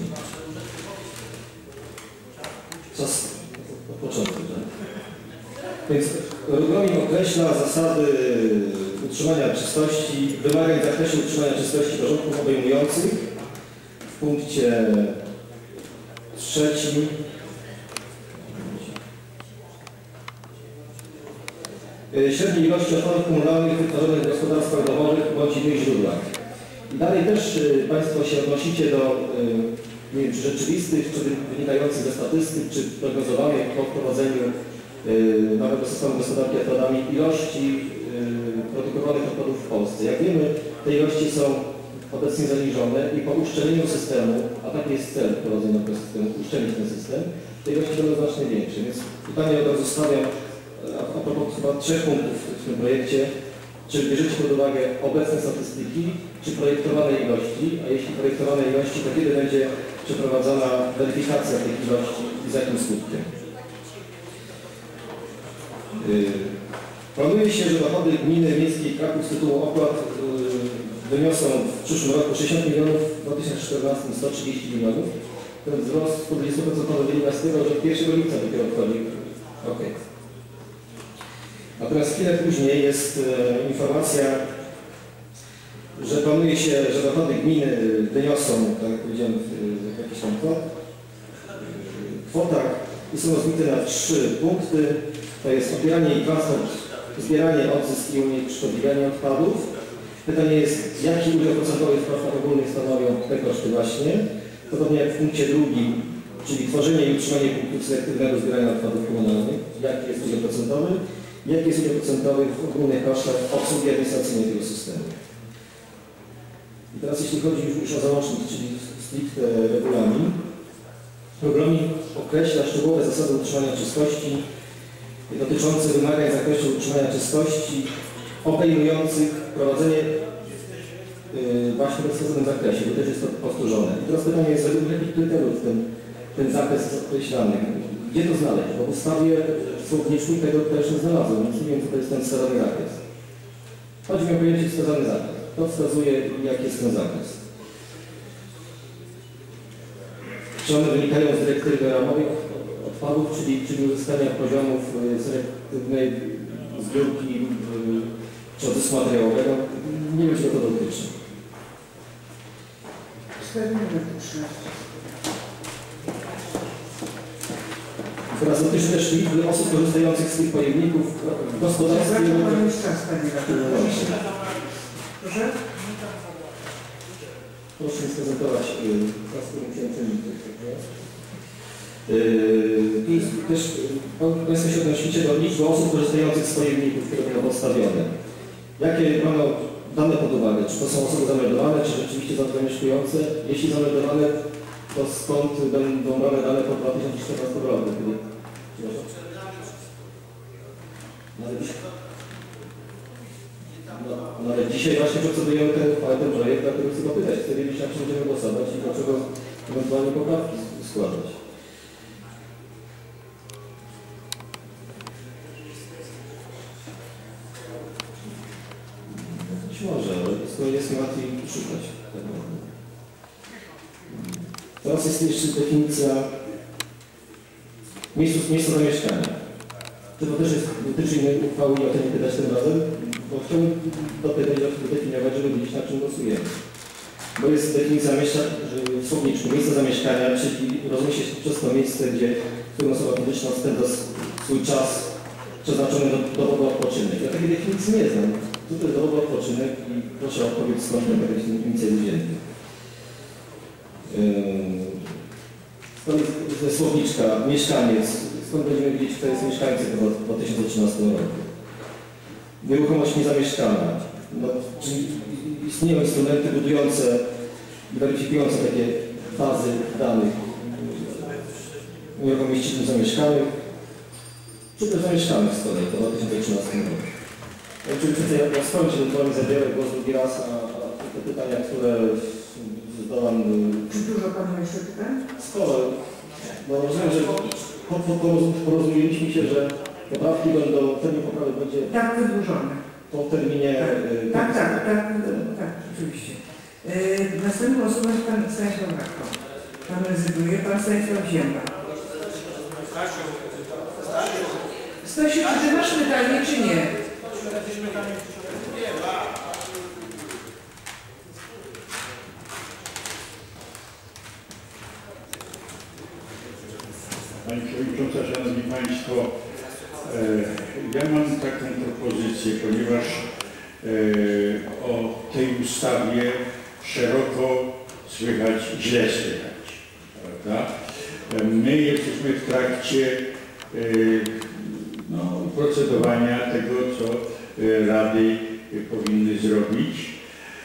Co z... od początku, tak? Więc regulamin określa zasady utrzymania czystości, wymagań w zakresie utrzymania czystości porządków obejmujących w punkcie trzecim średniej ilości odpadów komunalnych wytworzonych w gospodarstwach domowych bądź innych źródłach. I dalej też y, Państwo się odnosicie do y, nie wiem, czy rzeczywistych, czy wynikających ze statystyk, czy prognozowanych po wprowadzeniu y, nowego systemu gospodarki odpadami ilości y, produkowanych odpadów w Polsce. Jak wiemy, te ilości są obecnie zaniżone i po uszczelnieniu systemu, a taki jest cel wprowadzenia tego systemu, uszczelnić ten system, te ilości będą znacznie większe. Więc pytanie od razu stawiam a, a propos chyba trzech punktów w tym projekcie. Czy bierzecie pod uwagę obecne statystyki, czy projektowane ilości, a jeśli projektowane ilości, to kiedy będzie przeprowadzana weryfikacja tych ilości i z jakim skutkiem? Yy, planuje się, że dochody gminy miejskiej Kraków z tytułu opłat yy, wyniosą w przyszłym roku sześćdziesiąt milionów, w dwa tysiące czternastym sto trzydzieści milionów. Ten wzrost po dwudziestu procentach wynika z tego, że pierwszego lipca dopiero wchodzi. Okay. Natomiast chwilę później jest e, informacja, że planuje się, że dochody gminy wyniosą, tak jak powiedziałem, w jakichś tam kwotach i są rozbite na trzy punkty. To jest odbieranie i transport, zbieranie, odzysk i unieszkodliwianie odpadów. Pytanie jest, jaki udział procentowy w kosztach ogólnych stanowią te koszty właśnie. Podobnie jak w punkcie drugim, czyli tworzenie i utrzymanie punktów selektywnego zbierania odpadów komunalnych. Jaki jest udział procentowy? Jaki jest udział procentowy w ogólnych kosztach obsługi administracyjnej tego systemu? I teraz jeśli chodzi już o załącznik, czyli stricte regulamin. Regulamin określa szczegółowe zasady utrzymania czystości dotyczące wymagań w zakresie utrzymania czystości, obejmujących prowadzenie yy, właśnie w wskazanym zakresie, bo też jest to powtórzone. I teraz pytanie jest, według jakich kryteriów ten, ten zakres jest określany? Gdzie to znaleźć? Bo w ustawie słownicznik tego też nie znalazłem, więc nie wiem, co to jest ten wskazany zakres. Chodzi mi o pojęcie wskazany zakres. To wskazuje, jaki jest ten zakres. Czy one wynikają z dyrektywy ramowej odpadów, czyli, czyli uzyskania poziomów selektywnej zbiórki czy odzysku materiałowego? Nie wiem, czego to dotyczy. cztery minuty trzynaście. Teraz dotyczy też liczby osób korzystających z tych pojemników w gospodarstwie. Zapraszam Panu już czas, Panie Radny. Proszę? Proszę mi sprezentować czas, który musiałem czynić. I też Państwo się odnosicie do liczby osób korzystających z pojemników, które będą postawione. Jakie mamy dane pod uwagę? Czy to są osoby zameldowane, czy rzeczywiście zamieszkujące? Jeśli zameldowane, to skąd będą brane dane po dwa tysiące czternastym roku? No, no ale dzisiaj właśnie procedujemy ten, ten projekt, dlatego chcę zapytać, chcę wiedzieć, jak się będziemy głosować i dlaczego ewentualnie poprawki składać. Być może, ale skoro jest mi łatwiej szukać. Teraz jest jeszcze definicja miejsca, miejsca zamieszkania. Czy to też jest, dotyczy innej uchwały i o to nie pytać tym razem? Bo chciałbym dopytać, jak to definiować, żeby wiedzieć, na czym głosujemy. Bo jest definicja miejsca, w słowniczku, miejsca zamieszkania, czyli rozumie się przez to miejsce, gdzie którą osoba fizyczna spędza swój czas przeznaczony do domowy odpoczynek. Ja takiej definicji nie znam. Co to jest domowy odpoczynek i proszę o odpowiedź, skąd taka definicja jest wzięta. Yy, ze słowniczka, mieszkaniec. Skąd będziemy wiedzieć, kto jest mieszkańcem w dwa tysiące trzynastym roku? Nieruchomość niezamieszkana. No, czyli istnieją instrumenty budujące i weryfikujące takie bazy danych nieruchomości niezamieszkanych, czy też zamieszkanych z kolei w dwa tysiące trzynastym roku. Oczywiście ja, ja skończę, ewentualnie zabierę głos drugi raz, a, a te pytania, które zadałam... Czy dużo Pan ma jeszcze pytań? Sporo. Bo rozumiem, że po, po, po, porozumieliśmy się, że poprawki będą, termin poprawek będzie Tak, wydłużone. po terminie... Tak, tak, tak, tak, tak, oczywiście. Yy, następną osobą jest Pan Stanisław Rakko. Pan rezygnuje, Pan Stanisław Ziemba. Stasiu, czy Ty masz pytanie, czy nie? Pani Przewodnicząca, Szanowni Państwo, ja mam taką propozycję, ponieważ o tej ustawie szeroko słychać, źle słychać, prawda? My jesteśmy w trakcie no, procedowania tego, co Rady powinny zrobić.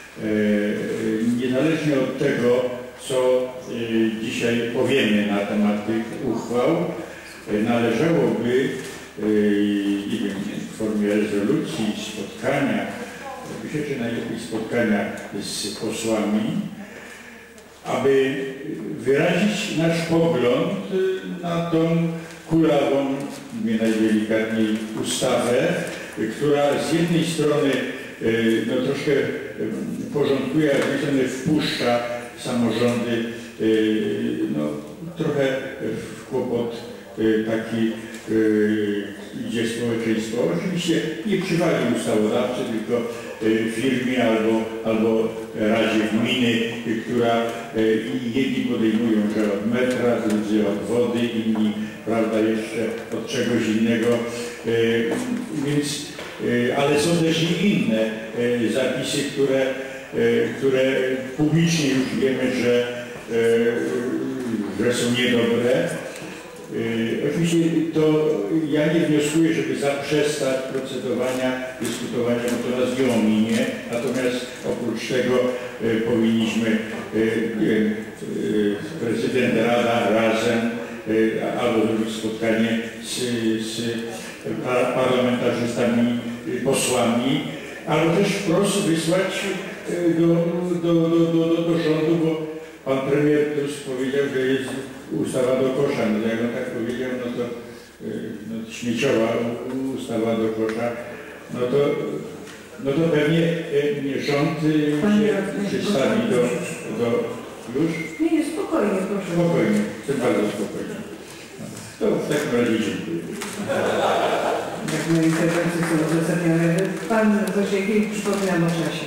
Niezależnie od tego, co dzisiaj powiemy na temat tych uchwał, należałoby, nie wiem, w formie rezolucji, spotkania, myślę, że najlepiej spotkania z posłami, aby wyrazić nasz pogląd na tą kulawą, nie najdelikatniej, ustawę, która z jednej strony no, troszkę porządkuje, a z drugiej strony wpuszcza samorządy no, trochę w kłopot taki, gdzie społeczeństwo oczywiście nie przywali ustawodawcy, tylko firmie albo, albo Radzie Gminy, która jedni podejmują, że od metra, drudzy od wody, inni, prawda, jeszcze od czegoś innego, więc, ale są też i inne zapisy, które, które publicznie już wiemy, że, że są niedobre. Yy, oczywiście to ja nie wnioskuję, żeby zaprzestać procedowania, dyskutowania, bo to nas nie ominie, natomiast oprócz tego yy, powinniśmy, yy, nie wiem, yy, prezydent, Rada razem yy, albo zrobić spotkanie z, z parlamentarzystami, yy, posłami, albo też wprost wysłać yy, do, do, do, do, do, do rządu, bo pan premier Tusk powiedział, że jest ustawa do kosza. No jak on tak powiedział, no to no, śmieciowa ustawa do kosza, no to, no to pewnie e, rząd się przedstawi do, do... Już? Nie, nie, spokojnie, proszę. Spokojnie, to bardzo spokojnie. To w takim razie dziękuję. Jak moje interwencje są uzasadnione. Pan Zosiewicz, przypominam o czasie.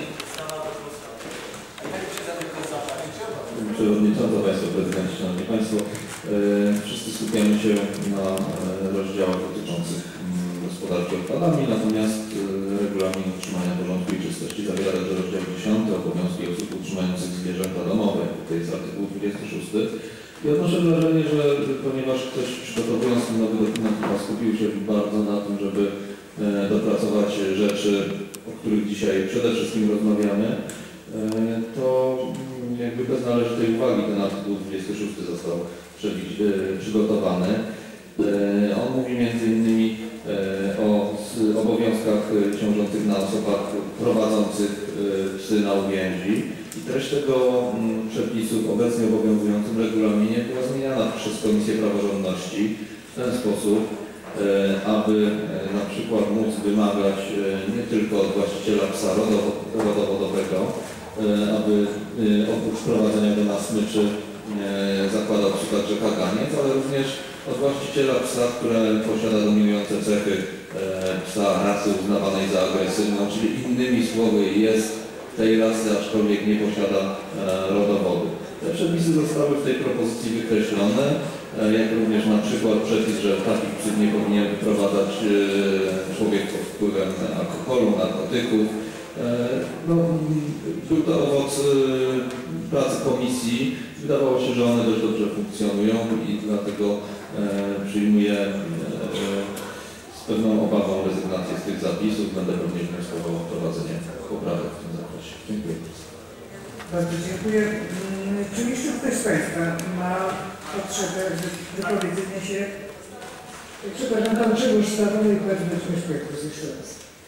Przewodnicząca, Państwo Prezydenci, Szanowni Państwo, e, wszyscy skupiamy się na e, rozdziałach dotyczących m, gospodarki odpadami, natomiast e, regulamin utrzymania porządku i czystości zawiera także rozdział dziesiąty, obowiązki osób utrzymujących zwierzęta domowe. To jest artykuł dwudziesty szósty. I odnoszę wrażenie, że ponieważ ktoś przygotowując ten nowy dokument chyba skupił się bardzo na tym, żeby e, dopracować rzeczy, o których dzisiaj przede wszystkim rozmawiamy, e, to jakby bez należytej uwagi ten artykuł dwudziesty szósty został przygotowany. On mówi między innymi o obowiązkach ciążących na osobach prowadzących psy na uwięzi i treść tego przepisu w obecnie obowiązującym regulaminie była zmieniana przez Komisję Praworządności w ten sposób, aby na przykład móc wymagać nie tylko od właściciela psa rodowodowego, aby oprócz prowadzenia go na smyczy zakładał psu także kaganiec, ale również od właściciela psa, które posiada dominujące cechy psa rasy uznawanej za agresywną, czyli innymi słowy jest tej rasy, aczkolwiek nie posiada rodowody. Te przepisy zostały w tej propozycji wykreślone, jak również na przykład przepis, że takich psów nie powinien wyprowadzać człowiek pod wpływem alkoholu, narkotyków. No, był to owoc pracy komisji. Wydawało się, że one dość dobrze funkcjonują i dlatego przyjmuję z pewną obawą rezygnację z tych zapisów. Będę również wnioskował o wprowadzenie poprawek w tym zakresie. Dziękuję. Bardzo dziękuję. Czy jeszcze ktoś z Państwa ma potrzebę wypowiedzenia się? Przepraszam, Pan Grzegorz Stawony i Pan Śmieszkowicz jeszcze raz.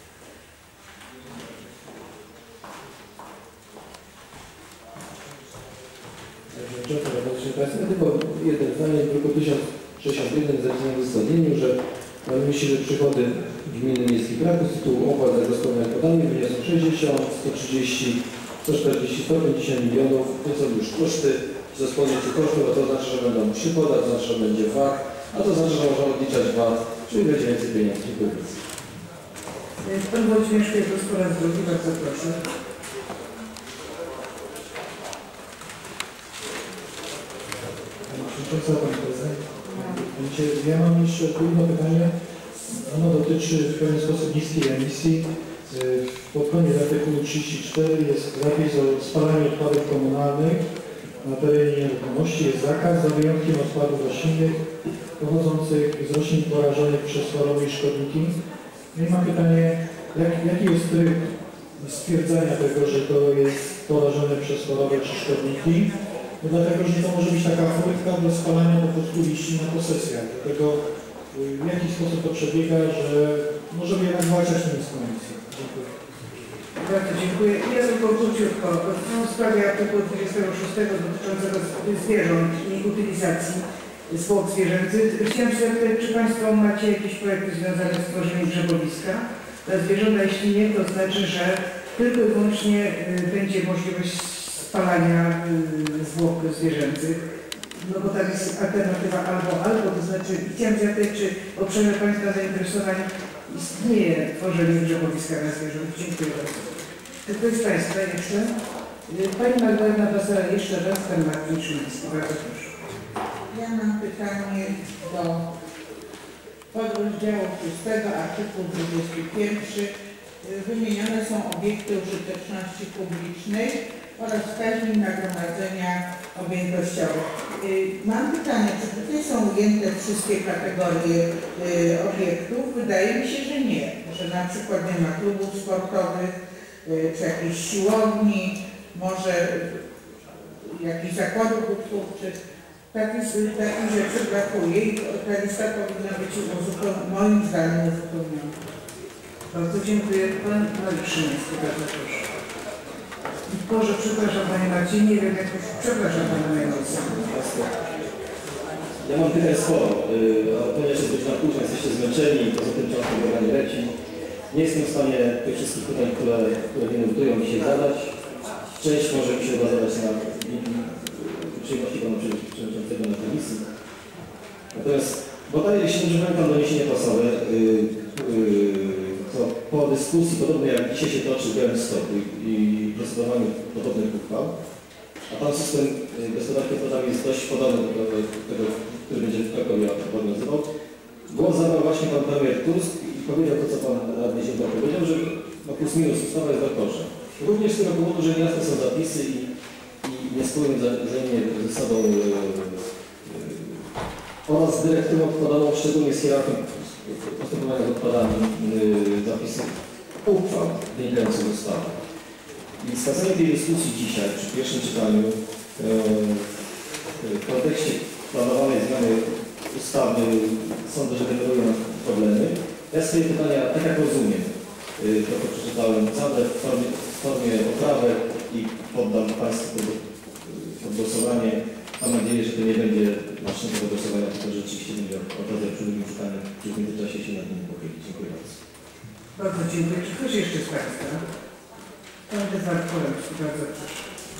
Ja tylko jeden zdanie, tylko tysiąc sześćdziesiąt jeden zapisane w uzasadnieniu, że mamy myśli, że przychody gminy miejskich Kraków z tytułu opłat za gospodarowanie odpadami wyniosą sześćdziesiąt, sto trzydzieści, sto czterdzieści, sto pięćdziesiąt milionów. To są już koszty, ze spłonięciu kosztów, a to znaczy, że będą przychody, a to znaczy, że będzie V A T, a to znaczy, że można odliczać V A T, czyli będzie więcej pieniędzy. Pan Włodzimierz Pietrusz po raz drugi, bardzo proszę. Co Pani Prezydent? Ja mam jeszcze jedno pytanie. Ono dotyczy w pewien sposób niskiej emisji. W podkoniec artykułu trzydzieści cztery jest zapis o spalaniu odpadów komunalnych na terenie nieruchomości. Jest zakaz za wyjątkiem odpadów roślinnych pochodzących z roślin porażonych przez choroby i szkodniki. No i mam pytanie, jak, jaki jest tryb stwierdzenia tego, że to jest porażone przez chorobę czy szkodniki, no dlatego, że to może być taka furtka do spalania po prostu liści na posesjach. Dlatego w jaki sposób to przebiega, że możemy jednak zwalczać tę komisję. Dziękuję. Bardzo dziękuję. Ja tylko króciutko. W sprawie artykułu dwudziestego szóstego dotyczącego zwierząt i utylizacji zwłok zwierzęcych. Chciałam się zapytać, czy Państwo macie jakieś projekty związane z tworzeniem grzebowiska dla zwierząt, a jeśli nie, to znaczy, że tylko i wyłącznie będzie możliwość spalania zwłok zwierzęcych. No bo tam jest alternatywa albo, albo, to znaczy chciałam zapytać, czy w obszarze Państwa zainteresowań istnieje tworzenie grzebowiska dla zwierząt. Dziękuję bardzo. Czy ktoś z Państwa jeszcze? Pani Magdalena Basara, jeszcze raz, Pan Marcin Szymański. Bardzo proszę. Ja mam pytanie do podrozdziału szóstego, artykuł dwudziesty pierwszy. Wymienione są obiekty użyteczności publicznej oraz wskaźnik nagromadzenia objętościowych. Mam pytanie, czy tutaj są ujęte wszystkie kategorie obiektów? Wydaje mi się, że nie. Że na przykład nie ma klubów sportowych, czy jakichś siłowni, może jakichś zakładów utwórczych. Takich, takich rzeczy brakuje i ta lista powinna być uzupełniona, moim zdaniem uzupełniona. Bardzo dziękuję. Pan Marcin Szymański, bardzo proszę. Boże, przepraszam Panie Marcinie, nie wiem jak... Przepraszam Pana najmocniej. Ja mam pytań sporo, yy, ponieważ jest godzina późna, jesteście zmęczeni, poza tym czas programie leci. Nie jestem w stanie tych wszystkich pytań, które, które mnie nurtują, dzisiaj zadać. Część może mi się uda zadać na przyjemności Pana Przewodniczącego na komisji. Natomiast, bo tak, jeśli dobrze pamiętam doniesienie prasowe, yy, yy, to po dyskusji, podobnie jak dzisiaj się toczy w Białymstoku i procedowaniu podobnych uchwał, a tam system gospodarki odpadami jest dość podobny do tego, który będzie w Krakowie obowiązywał. Głos zabrał właśnie Pan premier Tusk i powiedział to, co Pan radny Zięba powiedział, że no plus minus ustawa jest w aktorze. Również z tego powodu, że niejasne są zapisy i, i niespójne wzajemnie ze sobą yy, yy, oraz dyrektywą odkładaną szczególnie z hierarchią postępowania z odpadami yy, zapisy uchwał wynikających z ustawy. I skazanie tej dyskusji dzisiaj przy pierwszym czytaniu yy, w kontekście planowanej zmiany ustawy sądzę, że generują problemy. Ja swoje pytania, tak jak rozumiem, yy, to co przeczytałem, zabrę w formie, w formie poprawek i poddam Państwu pod, pod głosowanie. Mam nadzieję, że to nie będzie maszynnego głosowania, tylko że rzeczywiście będzie okazja przy drugim czytaniu, czy w międzyczasie się nad nim pochylić. Dziękuję bardzo. Bardzo dziękuję. Czy ktoś jeszcze z Państwa? Pan Edward Polewski, bardzo proszę.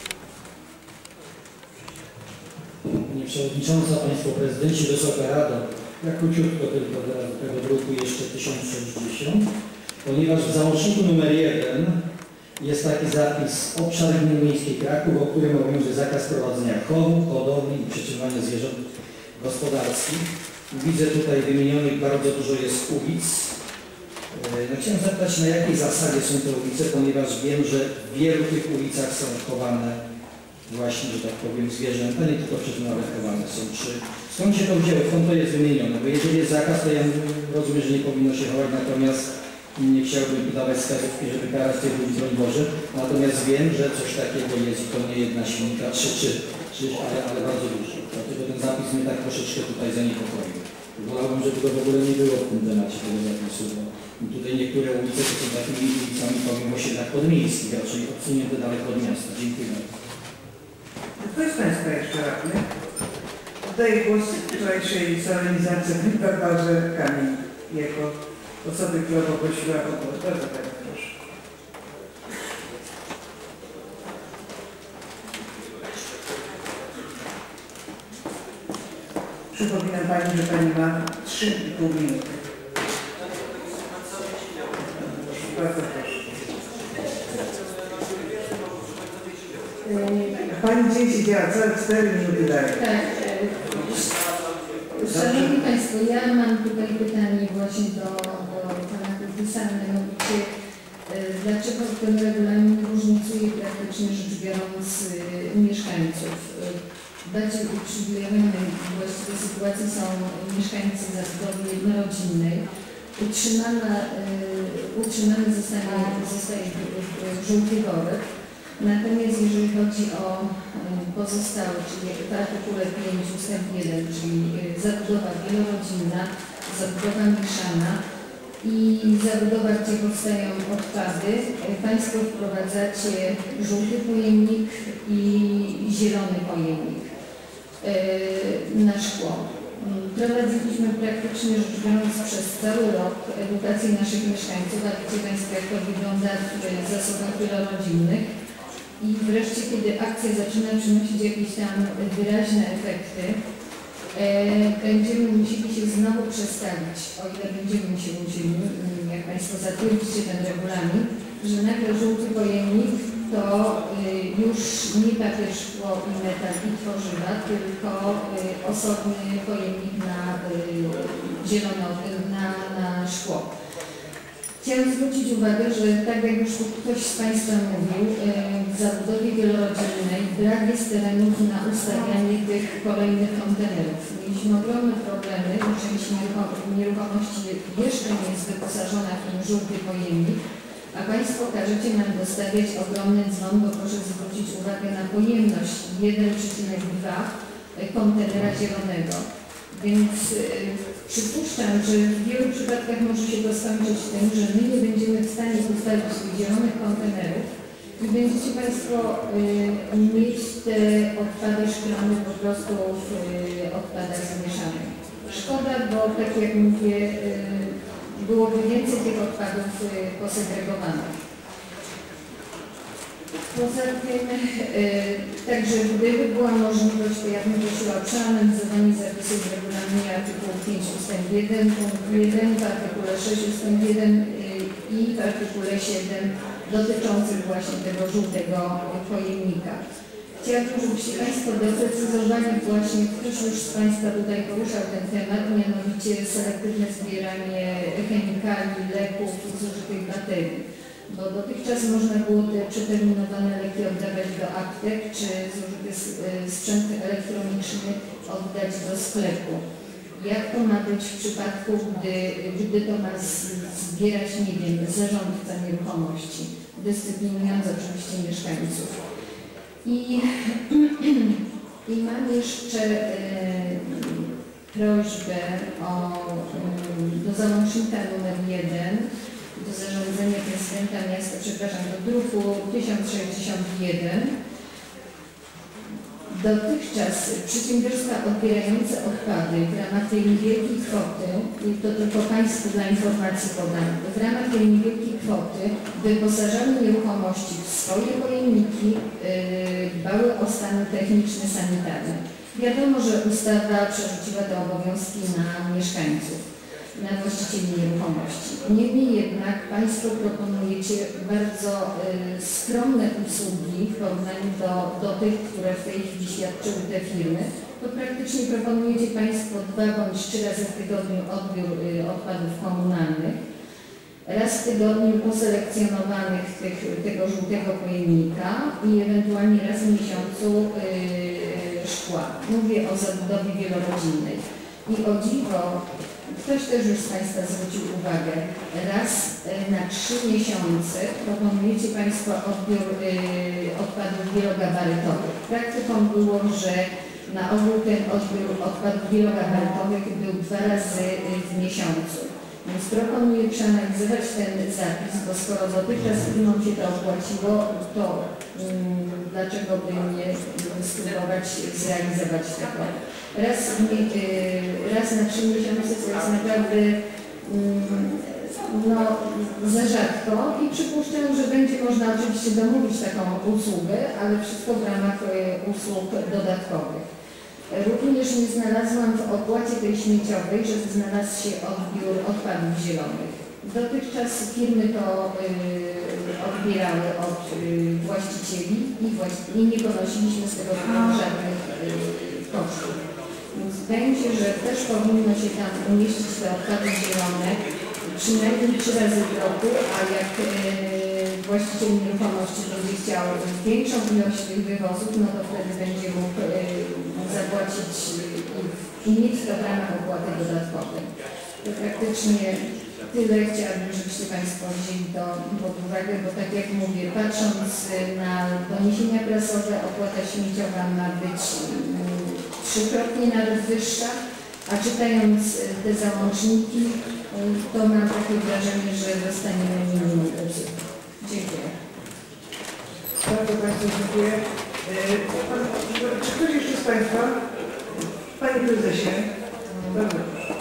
Pani Przewodnicząca, Państwo Prezydenci, Wysoka Rado, ja króciutko tylko do tego druku jeszcze tysiąc sześćdziesiąt, ponieważ w załączniku numer jeden jest taki zapis obszar gminy miejskiej Kraków, o którym obowiązuje zakaz prowadzenia chowów, hodowli i przetrzymywania zwierząt gospodarskich. Widzę tutaj wymienionych bardzo dużo jest ulic. No, chciałem zapytać, na jakiej zasadzie są te ulice, ponieważ wiem, że w wielu tych ulicach są chowane właśnie, że tak powiem, zwierzęta, nie tylko przetrzymywane chowane są. Czy skąd się to wzięło, skąd to jest wymienione? Bo jeżeli jest zakaz, to ja rozumiem, że nie powinno się chować, natomiast nie chciałbym wydawać wskazówki, żeby karać tych ludzi, broń Boże. Natomiast wiem, że coś takiego jest i to nie jedna świnka, trzy, czy, czy ale, ale bardzo dużo. Dlatego ten zapis mnie tak troszeczkę tutaj zaniepokoił. Wolałbym, żeby to w ogóle nie było w tym temacie tego zapisu, bo tutaj niektóre ulice to są takimi ulicami, powiem, osiedlach podmiejskich, raczej odsunięte daleko od miasta. Dziękuję bardzo. Kto jest Państwa jeszcze radny? Oddaję głos wczorajszej solennizacji w Barbarze Kamień jako osoby, która poprosiła o głos. Bardzo Pani proszę. Przypominam Pani, że Pani ma trzy i pół minuty. Bardzo proszę. Pani dzieci działa całe cztery minuty dalej. Tak. Szanowni Państwo, ja mam tutaj pytanie właśnie do, do Pana Profesora, mianowicie dlaczego ten regulamin różnicuje praktycznie rzecz biorąc mieszkańców. Bardziej uprzywilejowani właściwie sytuacji są mieszkańcy zabudowy jednorodzinnej, utrzymana, y, utrzymany zostanie, zostaje żółty worek. Natomiast jeżeli chodzi o y, pozostałe, czyli w artykule pięć ustęp jeden, czyli y, zabudowa wielorodzinna, zabudowa mieszana i zabudowa, gdzie powstają odpady, y, Państwo wprowadzacie żółty pojemnik i zielony pojemnik y, na szkło. Prowadziliśmy praktycznie rzecz biorąc przez cały rok edukację naszych mieszkańców, a wiecie Państwo, jak to wygląda w zasobach wielorodzinnych. I wreszcie, kiedy akcja zaczyna przynosić jakieś tam wyraźne efekty, e, będziemy musieli się znowu przestawić, o ile będziemy się musieli, jak Państwo zatwierdzicie ten regulamin, że nagle żółty pojemnik to y, już nie papier, szkło i metal i tworzywa, tylko y, osobny pojemnik na y, zielono, na, na szkło. Chciałam zwrócić uwagę, że tak jak już tu ktoś z Państwa mówił, y, w zabudowie wielorodzinnej brak jest terenów na ustawianie tych kolejnych kontenerów. Mieliśmy ogromne problemy, że część nieruchomości jeszcze nie jest wyposażona w ten żółty pojemnik, a Państwo każecie nam dostawiać ogromny dzwon, bo proszę zwrócić uwagę na pojemność jeden przecinek dwa kontenera zielonego. Więc y, przypuszczam, że w wielu przypadkach może się to skończyć tym, że my nie będziemy w stanie ustawić tych zielonych kontenerów i będziecie Państwo y, mieć te odpady szklane po prostu w y, odpadach zmieszanych. Szkoda, bo tak jak mówię, y, byłoby więcej tych odpadów y, posegregowanych. Poza tym, y, także gdyby była możliwość, to ja bym prosiła o przeanalizowanie zapisów w regulaminie artykułu pięć ustęp jeden, punkt jeden, w artykule sześć ustęp jeden y, i w artykule siedem dotyczących właśnie tego żółtego pojemnika. Chciałabym, żebyście Państwo doprecyzowali właśnie, ktoś już z Państwa tutaj poruszał ten temat, mianowicie selektywne zbieranie chemikali, leków i zużytych baterii. Bo dotychczas można było te przeterminowane leki oddawać do aptek, czy zużyty sprzęt elektroniczny oddać do sklepu. Jak to ma być w przypadku, gdy, gdy to ma zbierać, nie wiem, zarządca nieruchomości, dyscyplinując oczywiście mieszkańców. I, i mam jeszcze e, prośbę o, do załącznika numer jeden, do zarządzenia prezydenta miasta, przepraszam, do druku tysiąc sześćdziesiąt jeden. Dotychczas przedsiębiorstwa odbierające odpady w ramach tej niewielkiej kwoty, to tylko Państwu dla informacji podam, w ramach tej niewielkiej kwoty wyposażały nieruchomości w swoje pojemniki, yy, dbały o stan techniczny, sanitarny. Wiadomo, że ustawa przerzuciła te obowiązki na mieszkańców, na właścicieli nieruchomości. Niemniej jednak Państwo proponujecie bardzo y, skromne usługi w porównaniu do, do tych, które w tej chwili świadczyły te firmy. To praktycznie proponujecie Państwo dwa bądź trzy razy w tygodniu odbiór y, odpadów komunalnych, raz w tygodniu poselekcjonowanych tych, tego żółtego pojemnika i ewentualnie raz w miesiącu y, szkła. Mówię o zabudowie wielorodzinnej. I o dziwo, ktoś też już z Państwa zwrócił uwagę, raz na trzy miesiące proponujecie Państwo odbiór y, odpadów wielogabarytowych. Praktyką było, że na ogół ten odbiór odpadów wielogabarytowych był dwa razy w miesiącu. Więc proponuję przeanalizować ten zapis, bo skoro dotychczas firmom się to opłaciło, to um, dlaczego by nie spróbować zrealizować tego? Raz, nie, raz na trzy miesiące to jest naprawdę um, no, za rzadko i przypuszczam, że będzie można oczywiście domówić taką usługę, ale wszystko w ramach usług dodatkowych. Również nie znalazłam w opłacie tej śmieciowej, że znalazł się odbiór odpadów zielonych. Dotychczas firmy to y, odbierały od y, właścicieli i, właści i nie ponosiliśmy z tego powodu żadnych y, kosztów. Więc wydaje mi się, że też powinno się tam umieścić te odpady zielone przynajmniej trzy razy w roku, a jak y, właściciel nieruchomości będzie chciał większą ilość tych wywozów, no to wtedy będzie mógł y, zapłacić i mieć to w ramach opłaty dodatkowej. To praktycznie tyle chciałabym, żebyście Państwo wzięli to pod uwagę, bo tak jak mówię, patrząc na doniesienia prasowe, opłata śmieciowa ma być mm, trzykrotnie nawet wyższa, a czytając te załączniki, to mam takie wrażenie, że dostaniemy minimum uzysk. Dziękuję. Bardzo Państwu dziękuję. Pan, czy ktoś jeszcze z Państwa? Panie Prezesie. Bardzo proszę.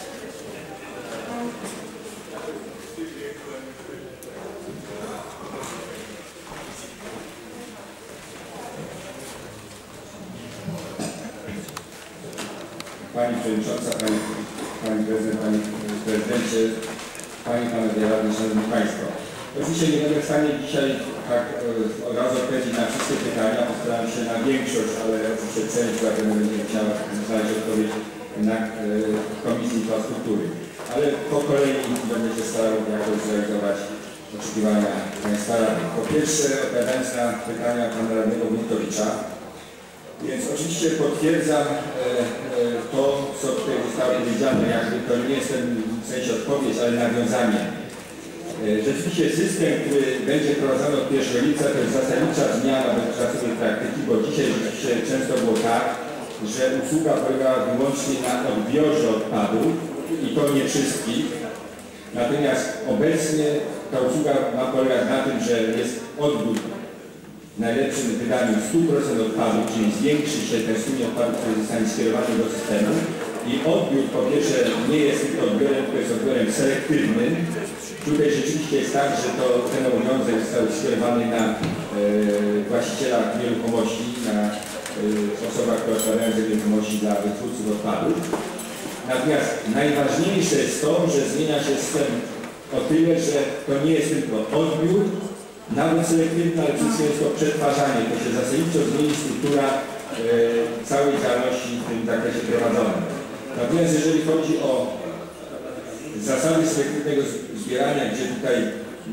Pani Przewodnicząca, Pani, Pani Prezydent, Panie Prezydencie, Panie i Panowie Radni, Szanowni Państwo. Oczywiście nie będę w stanie dzisiaj tak e, od razu odpowiedzieć na wszystkie pytania, postaram się na większość, ale oczywiście część, która będzie chciała znaleźć odpowiedź na e, Komisji Infrastruktury. Ale po kolei będę się starał jakoś zrealizować oczekiwania Państwa radnych. Po pierwsze, odpowiadając na pytania Pana Radnego Wójtowicza, więc oczywiście potwierdzam e, e, to, co tutaj zostało powiedziane, jakby to nie jest ten w sensie odpowiedź, ale nawiązanie. E, rzeczywiście system, który będzie wprowadzany od pierwszego lipca, to jest zasadnicza zmiana dotychczasowej praktyki, bo dzisiaj rzeczywiście często było tak, że usługa polegała wyłącznie na odbiorze odpadów i to nie wszystkich. Natomiast obecnie ta usługa ma polegać na tym, że jest odbiór w najlepszym wydaniu sto procent odpadów, czyli zwiększy się ten strumień odpadów, który zostanie skierowany do systemu i odbiór po pierwsze nie jest tylko odbiorem, tylko jest odbiorem selektywnym. Tutaj rzeczywiście jest tak, że to, ten obowiązek został skierowany na e, właściciela nieruchomości, na e, osobach, które odpowiadają za nieruchomości dla wytwórców odpadów. Natomiast najważniejsze jest to, że zmienia się system o tyle, że to nie jest tylko odbiór, nawet selektywne, ale wszystko jest to przetwarzanie. To się zasadniczo zmieni struktura e, całej działalności w tym zakresie prowadzonej. Natomiast jeżeli chodzi o zasady selektywnego zbierania, gdzie tutaj e,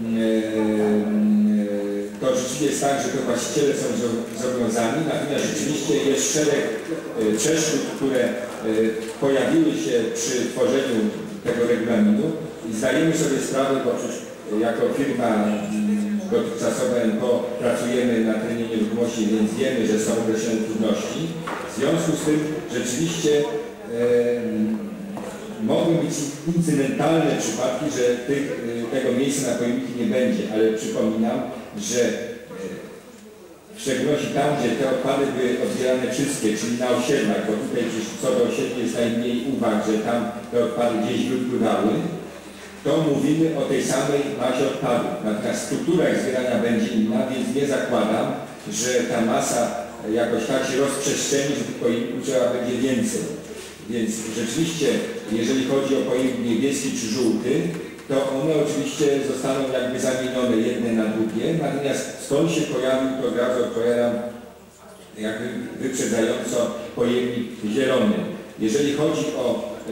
to rzeczywiście jest tak, że to właściciele są zobowiązani, natomiast rzeczywiście jest szereg e, przeszkód, które e, pojawiły się przy tworzeniu tego regulaminu i zdajemy sobie sprawę, bo przecież jako firma dotychczasowe N K O pracujemy na terenie nieruchomości, więc wiemy, że są określone trudności. W związku z tym rzeczywiście e, mogą być incydentalne przypadki, że tych, e, tego miejsca na pojemniki nie będzie, ale przypominam, że e, w szczególności tam, gdzie te odpady były odbierane wszystkie, czyli na osiedlach, bo tutaj co do osiedli jest najmniej uwag, że tam te odpady gdzieś wypływały, to mówimy o tej samej masie odpadów. Natomiast struktura ich zbierania będzie inna, więc nie zakładam, że ta masa jakoś tak się rozprzestrzeni, że tych pojemników trzeba będzie więcej. Więc rzeczywiście, jeżeli chodzi o pojemnik niebieski czy żółty, to one oczywiście zostaną jakby zamienione jedne na drugie, natomiast skąd się pojawił, to od razu odpowiadam jakby wyprzedzająco pojemnik zielony. Jeżeli chodzi o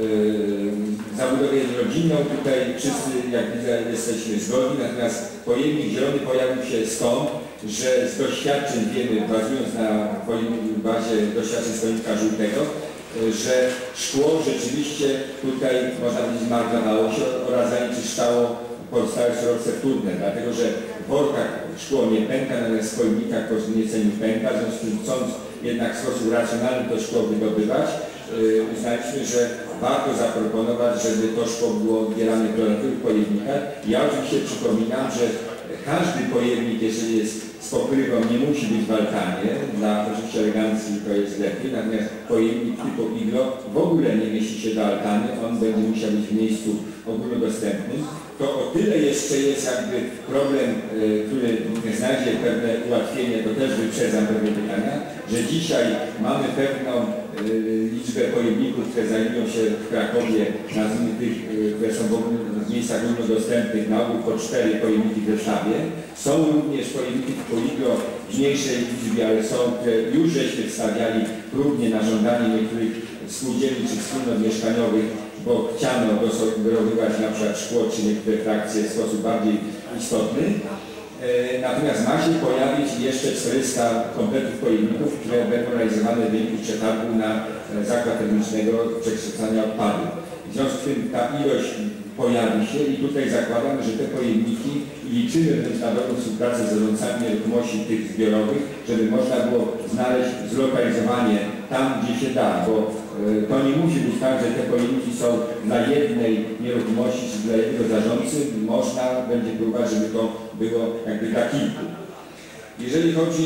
yy, zabudowę rodzinną, tutaj wszyscy, jak widzę, jesteśmy zgodni, natomiast pojemnik zielony pojawił się stąd, że z doświadczeń wiemy, bazując na bazie doświadczeń stolnika żółtego, że szkło rzeczywiście tutaj, można powiedzieć, marnowało się oraz zanieczyszczało pozostałe surowce wtórne, dlatego że w workach szkło nie pęka, natomiast w pojemnikach po zmniejszeniu pęka, w związku z tym chcąc jednak w sposób racjonalny to szkło wydobywać, yy, uznaliśmy, że warto zaproponować, żeby to szkło było odbierane w dodatkowych pojemnikach. Ja oczywiście przypominam, że każdy pojemnik, jeżeli jest z pokrywą, nie musi być w altanie, dla oczywiście elegancji to jest lepiej, natomiast pojemnik typu iglo w ogóle nie mieści się do altany, on będzie musiał być w miejscu ogólnodostępnym. To o tyle jeszcze jest jakby problem, y, który znajdzie pewne ułatwienie, to też wyprzedzam pewne pytania, że dzisiaj mamy pewną y, liczbę pojemników, które znajdują się w Krakowie, nazwijmy tych, y, które są w, w miejscach ogólnodostępnych, na ogół po cztery pojemniki w Warszawie. Są również pojemniki typu iglo w mniejszej liczbie, ale są, które już żeśmy wstawiali próbnie na żądanie niektórych spółdzielni czy wspólnot mieszkaniowych, bo chciano wyrobywać na przykład szkło czy niektóre frakcje w sposób bardziej istotny. E, natomiast ma się pojawić jeszcze czterysta kompletów pojemników, które będą realizowane w wyniku przetargu na e, zakład termicznego przekształcania odpadów. W W związku z tym ta ilość pojawi się i tutaj zakładamy, że te pojemniki liczymy wręcz na dobrą współpracę z zarządcami nieruchomości tych zbiorowych, żeby można było znaleźć zlokalizowanie tam, gdzie się da, bo y, to nie musi być tak, że te pojemniki są dla jednej nieruchomości czy dla jednego zarządcy. Można będzie próbować, żeby to było jakby dla kilku. Jeżeli chodzi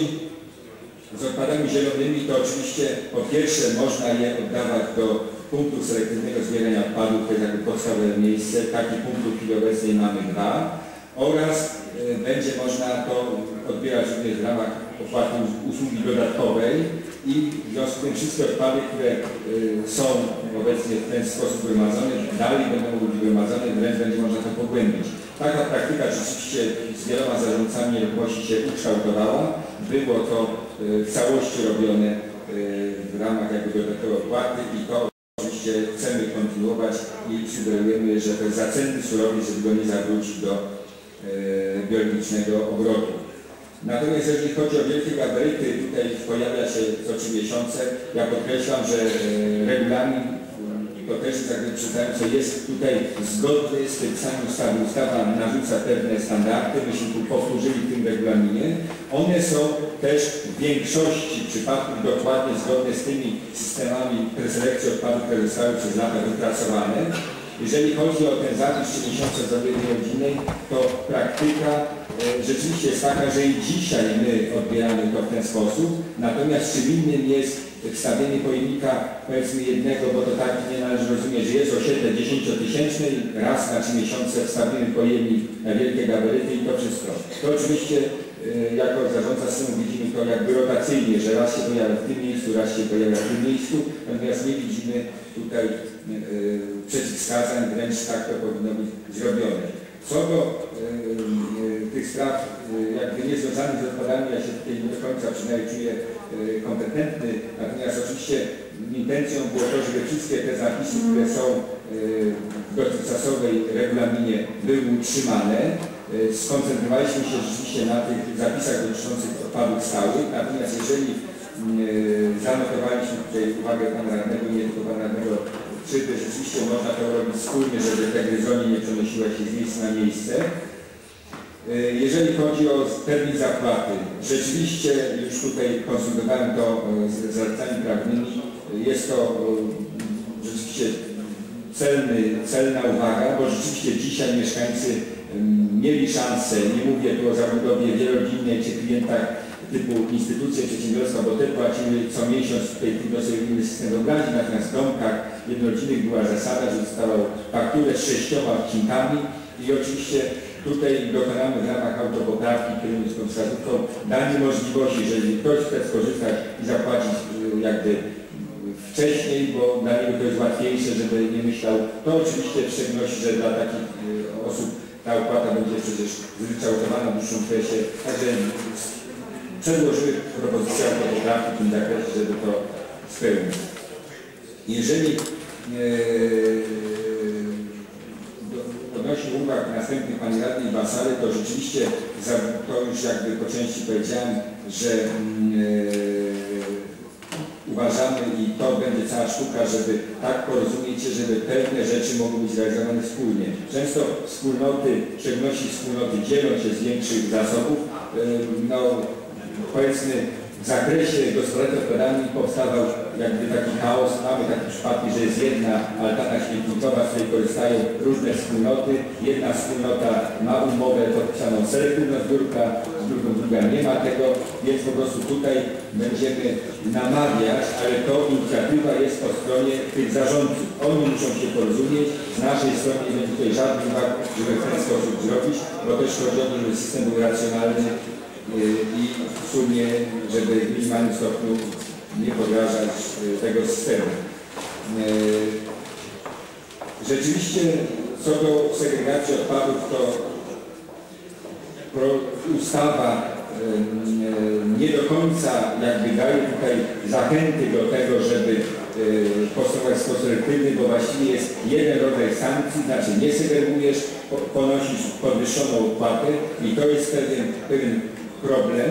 z odpadami zielonymi, to oczywiście po pierwsze można je oddawać do punktu selektywnego zbierania odpadów, to jest jakby podstawowe miejsce. Takich punktów w chwili obecnej mamy dwa. Oraz y, będzie można to odbierać również w ramach opłaty usługi dodatkowej i w związku z tym wszystkie odpady, które y, są obecnie w ten sposób gromadzone, dalej będą mogły być gromadzone, wręcz będzie można to pogłębić. Taka praktyka rzeczywiście z wieloma zarządcami nieruchomości się ukształtowała. Było to y, w całości robione y, w ramach jakby dodatkowej opłaty i to oczywiście chcemy kontynuować i sugerujemy, że to jest zacenny surowiec, żeby go nie zawrócić do e, biologicznego obrotu. Natomiast jeżeli chodzi o wielkie gabaryty, tutaj pojawia się co trzy miesiące. Ja podkreślam, że e, regulamin, to też jakby przyznając, jest tutaj zgodny z przepisami ustawy. Ustawa narzuca pewne standardy, myśmy tu powtórzyli w tym regulaminie. One są też w większości przypadków dokładnie zgodne z tymi systemami preselekcji odpadów, które zostały przez lata wypracowane. Jeżeli chodzi o ten zapis trzy miesiące z odwiedzi rodzinnej, to praktyka e, rzeczywiście jest taka, że i dzisiaj my odbieramy to w ten sposób, natomiast czym innym jest wstawienie pojemnika, powiedzmy jednego, bo to tak nie należy rozumieć, że jest osiedle dziesięciotysięczne i raz na trzy miesiące wstawimy pojemnik na wielkie gabaryty i to wszystko. To oczywiście e, jako zarządca systemu widzimy to jakby rotacyjnie, że raz się pojawia w tym miejscu, raz się pojawia w tym miejscu, natomiast nie widzimy tutaj e, przeciwwskazań, wręcz tak to powinno być zrobione. Co do e, e, tych spraw e, jakby niezwiązanych z odpadami, ja się tutaj nie do końca przynajmniej czuję e, kompetentny, natomiast oczywiście intencją było to, żeby wszystkie te zapisy, które są e, w dotychczasowej regulaminie były utrzymane. E, skoncentrowaliśmy się rzeczywiście na tych zapisach dotyczących odpadów stałych, natomiast jeżeli e, zanotowaliśmy tutaj uwagę pana radnego, nie tylko pana radnego, czy to rzeczywiście można to robić wspólnie, żeby te gryzonie nie przenosiły się z miejsca na miejsce. Jeżeli chodzi o termin zapłaty, rzeczywiście już tutaj konsultowałem to z radcami prawnymi, jest to rzeczywiście celny, celna uwaga, bo rzeczywiście dzisiaj mieszkańcy mieli szansę, nie mówię tu o zabudowie wielorodzinnej czy klientach typu instytucje, przedsiębiorstwa, bo te płaciły co miesiąc tutaj trudno sobie inny system wyobrazić, natomiast w domkach jednorodzinnych była zasada, że dostawał fakturę z sześcioma odcinkami i oczywiście tutaj dokonamy w ramach autopoprawki kierującą wskazówką danie możliwości, jeżeli ktoś chce skorzystać i zapłacić jakby wcześniej, bo dla niego to jest łatwiejsze, żeby nie myślał, to oczywiście w szczególności, że dla takich osób ta opłata będzie przecież zryczałtowana w dłuższym okresie, także przedłożyły propozycję autopoprawki w tym zakresie, żeby to spełnić. Jeżeli e, odnośnie uwag następnych pani radnej Basary, to rzeczywiście za, to już jakby po części powiedziałem, że e, uważamy i to będzie cała sztuka, żeby tak porozumieć się, żeby pewne rzeczy mogły być realizowane wspólnie. Często wspólnoty, w szczególności wspólnoty dzielą się z większych zasobów, e, no, powiedzmy w zakresie gospodarki odpadami powstawał jakby taki chaos. Mamy takie przypadki, że jest jedna altana śmietnikowa, z której korzystają różne wspólnoty. Jedna wspólnota ma umowę podpisaną selektywną zbiórka, zbiórką druga nie ma tego, więc po prostu tutaj będziemy namawiać, ale to inicjatywa jest po stronie tych zarządców. Oni muszą się porozumieć, z naszej strony nie będzie tutaj żadnych uwag, żeby w ten sposób zrobić, bo też chodzi o to, żeby system był racjonalny i w sumie, żeby w minimalnym stopniu nie podrażać tego systemu. Rzeczywiście co do segregacji odpadów, to ustawa nie do końca jakby daje tutaj zachęty do tego, żeby postępować w sposób selektywny, bo właściwie jest jeden rodzaj sankcji, znaczy nie segregujesz, ponosisz podwyższoną opłatę i to jest pewien, pewien problem.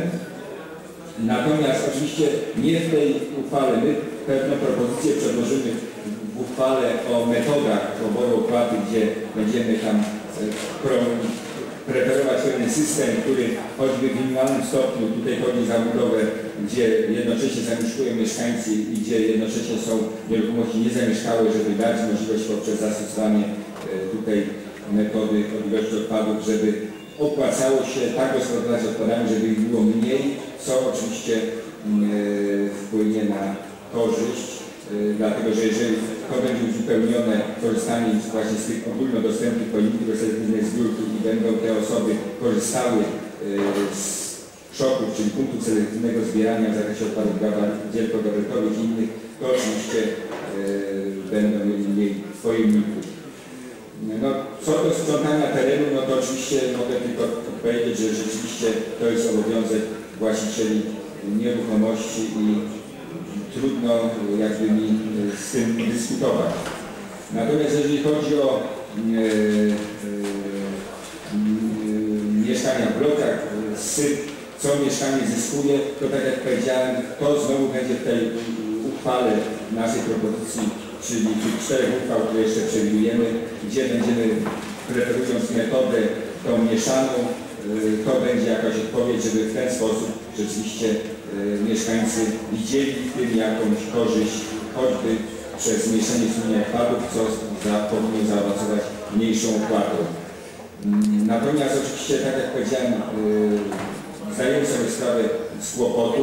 Natomiast oczywiście nie w tej uchwale, my pewne propozycje przedłożymy w w uchwale o metodach poboru opłaty, gdzie będziemy tam preferować pewien system, który choćby w minimalnym stopniu, tutaj chodzi o zabudowę, gdzie jednocześnie zamieszkują mieszkańcy i gdzie jednocześnie są nieruchomości niezamieszkałe, żeby dać możliwość poprzez zastosowanie tutaj metody odbioru odpadów, żeby opłacało się tak gospodarować odpadami, żeby ich było mniej, co oczywiście wpłynie na korzyść, dlatego że jeżeli to będzie uzupełnione korzystanie właśnie z tych ogólnodostępnych pojemników do selektywnej zbiórki i będą te osoby korzystały z szoków, czyli punktów selektywnego zbierania w zakresie odpadów wielkogabarytowych i innych, to oczywiście będą mieli mniej pojemników. No, co do sprzątania terenu, no to oczywiście mogę tylko powiedzieć, że rzeczywiście to jest obowiązek właścicieli nieruchomości i trudno jakby mi z tym dyskutować. Natomiast jeżeli chodzi o e, e, mieszkania w blokach, syp, co mieszkanie zyskuje, to tak jak powiedziałem, to znowu będzie w tej uchwale naszej propozycji, czyli tych czterech uchwał, które jeszcze przewidujemy, gdzie będziemy, preferując metodę tą mieszaną, to będzie jakaś odpowiedź, żeby w ten sposób rzeczywiście mieszkańcy widzieli w tym jakąś korzyść, choćby przez zmniejszenie sumienia odpadów, co za, powinno zaawansować mniejszą opłatą. Natomiast oczywiście, tak jak powiedziałem, zdajemy sobie sprawę z kłopotu.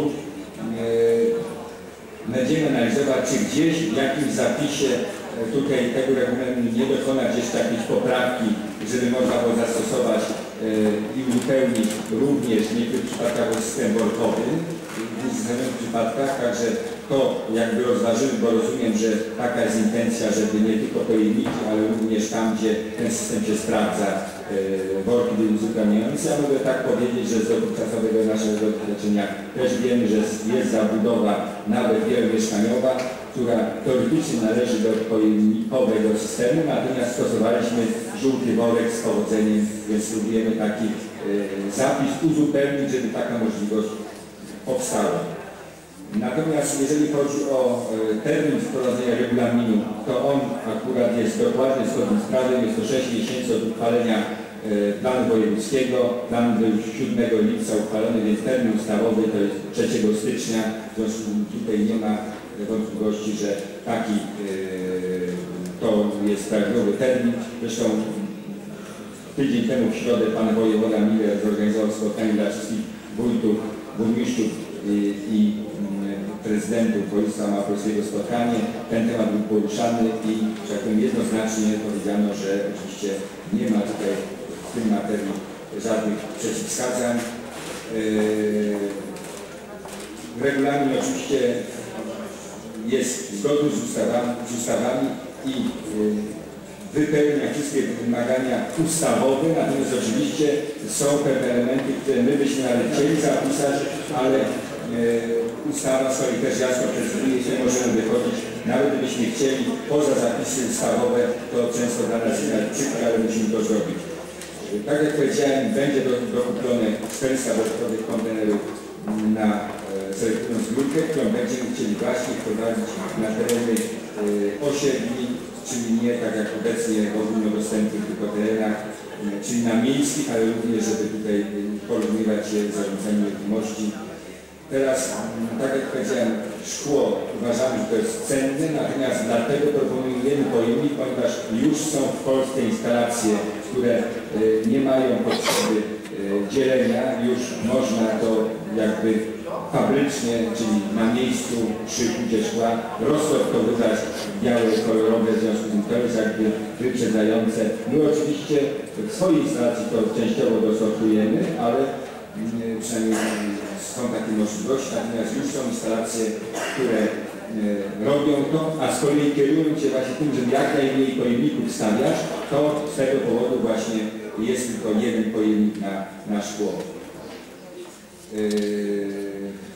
Będziemy analizować, czy gdzieś w jakimś zapisie tutaj tego regulaminu nie dokonać jeszcze jakiejś poprawki, żeby można było zastosować i uzupełnić również w niektórych przypadkach o system workowy, w niektórych przypadkach, także to jakby rozważymy, bo rozumiem, że taka jest intencja, żeby nie tylko pojemniki, ale również tam, gdzie ten system się sprawdza, worki były uzupełniające. Ja mogę tak powiedzieć, że z dotychczasowego naszego doświadczenia też wiemy, że jest zabudowa nawet wielomieszkaniowa, która teoretycznie należy do pojemnikowego systemu, natomiast stosowaliśmy żółty worek z powodzeniem, więc próbujemy taki y, zapis uzupełnić, żeby taka możliwość powstała. Natomiast jeżeli chodzi o y, termin wprowadzenia regulaminu, to on akurat jest dokładnie zgodny z prawem, jest to sześć miesięcy od uchwalenia y, planu wojewódzkiego, plan był siódmego lipca uchwalony, więc termin ustawowy to jest trzeciego stycznia, w związku z tym tutaj nie ma wątpliwości, że taki yy, to jest prawidłowy termin. Zresztą tydzień temu w środę pan wojewoda Miller zorganizował spotkanie dla wszystkich wójtów, burmistrzów i, i yy, prezydentów województwa małopolskiego spotkanie. Ten temat był poruszany i, że tak powiem, jednoznacznie powiedziano, że oczywiście nie ma tutaj w tym materii żadnych przeciwwskazań. Yy, regulamin oczywiście jest zgodny z ustawami, z ustawami i y, wypełnia wszystkie wymagania ustawowe, natomiast oczywiście są pewne elementy, które my byśmy nawet chcieli zapisać, ale y, ustawa stoi też jasno przewiduje, że możemy wychodzić, nawet gdybyśmy chcieli poza zapisy ustawowe, to często dla nas jest przykre, ale musimy to zrobić. Tak jak powiedziałem, będzie dokupione czterysta dodatkowych kontenerów na selektywną zbiórkę, którą będziemy chcieli właśnie wprowadzić na tereny y, osiedli, czyli nie tak jak obecnie w ogólnodostępnych tylko terenach, y, czyli na miejskich, ale również, żeby tutaj y, porównywać się z zarządzeniem nieruchomości. Teraz, y, tak jak powiedziałem, szkło uważamy, że to jest cenne, natomiast dlatego proponujemy pojemnik, ponieważ już są w Polsce instalacje, które y, nie mają potrzeby y, dzielenia, już można to jakby fabrycznie, czyli na miejscu przy kucie szkła rozsortowywać białe, kolorowe, w związku z tym to jest jakby wyprzedzające. My oczywiście w swojej instalacji to częściowo dosortujemy, ale y, przynajmniej są takie możliwości, natomiast już są instalacje, które y, robią to, a z kolei kierując się właśnie tym, żeby jak najmniej pojemników stawiać, to z tego powodu właśnie jest tylko jeden pojemnik na, na szkło. Yy,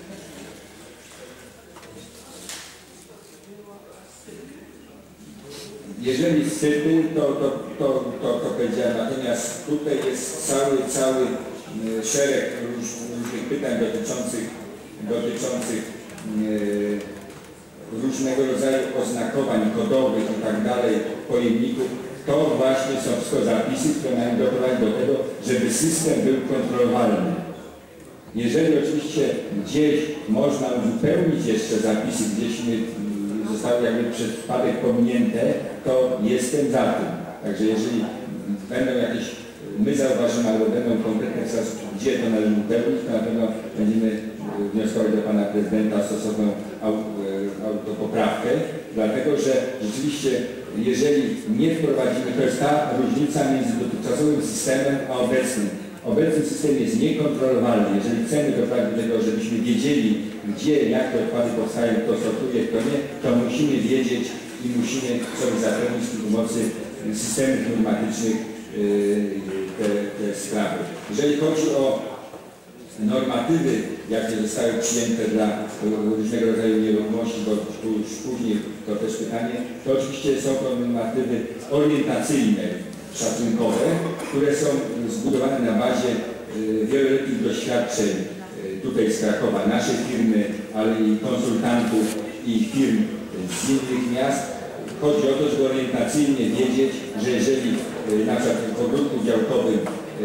Jeżeli sypy, to, to, to, to, to powiedziałem, natomiast tutaj jest cały, cały szereg różnych pytań dotyczących, dotyczących różnego rodzaju oznakowań kodowych i tak dalej pojemników, to właśnie są wszystko zapisy, które mają doprowadzić do tego, żeby system był kontrolowalny. Jeżeli oczywiście gdzieś można uzupełnić jeszcze zapisy, gdzieś zostały jakby przez przypadek pominięte, to jestem za tym. Także jeżeli będą jakieś, my zauważymy, albo będą konkretne wskazówki, gdzie to należy upełnić, to na pewno będziemy wnioskować do Pana Prezydenta stosowną autopoprawkę, dlatego że rzeczywiście, jeżeli nie wprowadzimy, to jest ta różnica między dotychczasowym systemem a obecnym. Obecny system jest niekontrolowalny. Jeżeli chcemy doprowadzić do tego, żebyśmy wiedzieli, gdzie, jak te odpady powstają, kto sortuje, kto nie, to musimy wiedzieć i musimy sobie zapewnić przy pomocy systemów normatycznych te, te sprawy. Jeżeli chodzi o normatywy, jakie zostały przyjęte dla różnego rodzaju nieruchomości, bo tu już później to też pytanie, to oczywiście są to normatywy orientacyjne, szacunkowe, które są zbudowane na bazie wieloletnich doświadczeń tutaj z Krakowa, naszej firmy, ale i konsultantów i firm z innych miast. Chodzi o to, żeby orientacyjnie wiedzieć, że jeżeli na przykład w ogródku działkowym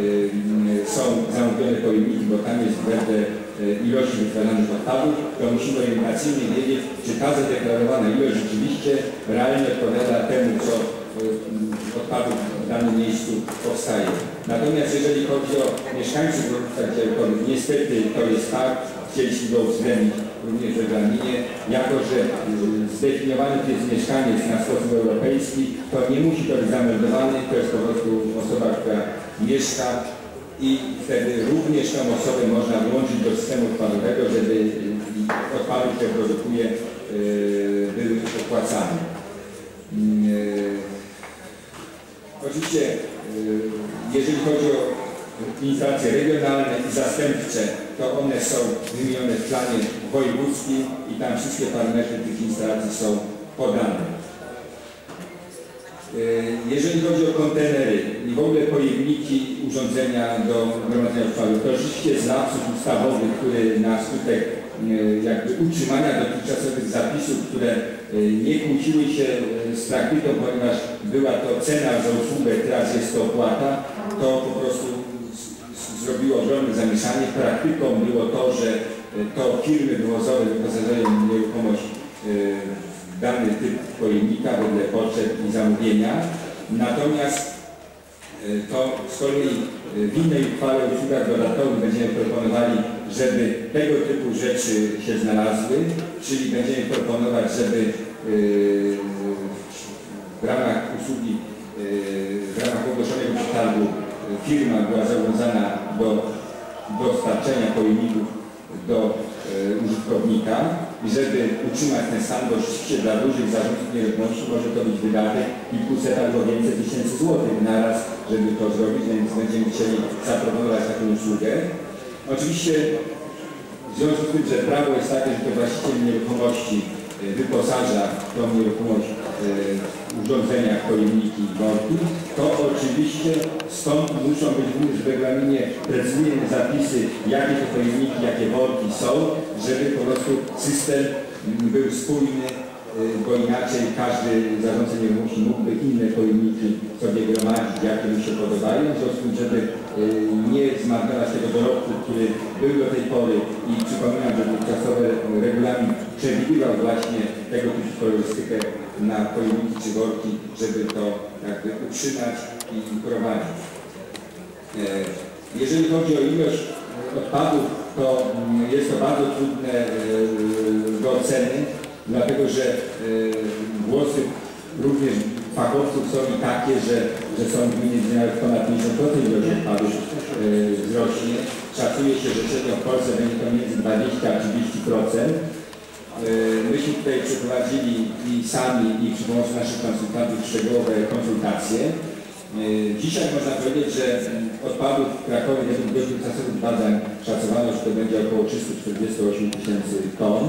są zamówione pojemniki, bo tam jest wedle ilości wytwarzanych odpadów, to musimy orientacyjnie wiedzieć, czy ta zadeklarowana ilość rzeczywiście realnie odpowiada temu, co odpadów w danym miejscu powstaje. Natomiast jeżeli chodzi o mieszkańców ogródka działkowych, niestety to jest fakt, chcieliśmy go uwzględnić również w regulaminie, jako że zdefiniowany to jest mieszkaniec na sposób europejski, to nie musi to być zameldowany, to jest po prostu osoba, która mieszka i wtedy również tę osobę można włączyć do systemu odpadowego, żeby odpady, które produkuje, były opłacane. Oczywiście, jeżeli chodzi o instalacje regionalne i zastępcze, to one są wymienione w planie wojewódzkim i tam wszystkie parametry tych instalacji są podane. Jeżeli chodzi o kontenery i w ogóle pojemniki, urządzenia do gromadzenia odpadów, to oczywiście jest lapsus ustawowy, który na skutek jakby utrzymania dotychczasowych zapisów, które nie kłóciły się z praktyką, ponieważ była to cena za usługę, teraz jest to opłata, to po prostu zrobiło ogromne zamieszanie. Praktyką było to, że to firmy wywozowe wyposażają nieruchomość w dany typ pojemnika wedle potrzeb i zamówienia. Natomiast to z kolei w innej uchwale o usługach dodatkowych będziemy proponowali, żeby tego typu rzeczy się znalazły, czyli będziemy proponować, żeby w ramach usługi, w ramach ogłoszonego przetargu firma była zobowiązana do dostarczenia pojemników do użytkownika i żeby utrzymać ten stan, bo rzeczywiście dla dużych zarządów nieruchomości może to być wydatek kilkuset albo więcej tysięcy złotych naraz, żeby to zrobić, więc będziemy chcieli zaproponować taką usługę. Oczywiście w związku z tym, że prawo jest takie, że to właściciel nieruchomości wyposaża tą nieruchomość w urządzeniach, pojemniki i worki, to oczywiście stąd muszą być również w regulaminie precyzyjne zapisy, jakie to pojemniki, jakie worki są, żeby po prostu system był spójny, bo inaczej każdy zarządca nieruchomości mógłby inne pojemniki sobie gromadzić, jakie mu się podobają, w związku z tym, żeby nie zmarnować tego dorobku, który był do tej pory i przypominam, że dotychczasowy regulamin przewidywał właśnie tego typu kolorystykę na pojemniki czy worki, żeby to jakby utrzymać i prowadzić. Jeżeli chodzi o ilość odpadów, to jest to bardzo trudne do oceny, dlatego że głosy również fachowców są i takie, że, że są gminy, gdzie nawet ponad pięćdziesiąt procent ilość odpadów wzrośnie. Szacuje się, że średnio w Polsce będzie to między dwadzieścia a trzydzieści procent. Myśmy tutaj przeprowadzili i sami, i przy pomocy naszych konsultantów szczegółowe konsultacje. Dzisiaj można powiedzieć, że odpadów w Krakowie według dotychczasowych badań szacowano, że to będzie około trzysta czterdzieści osiem tysięcy ton.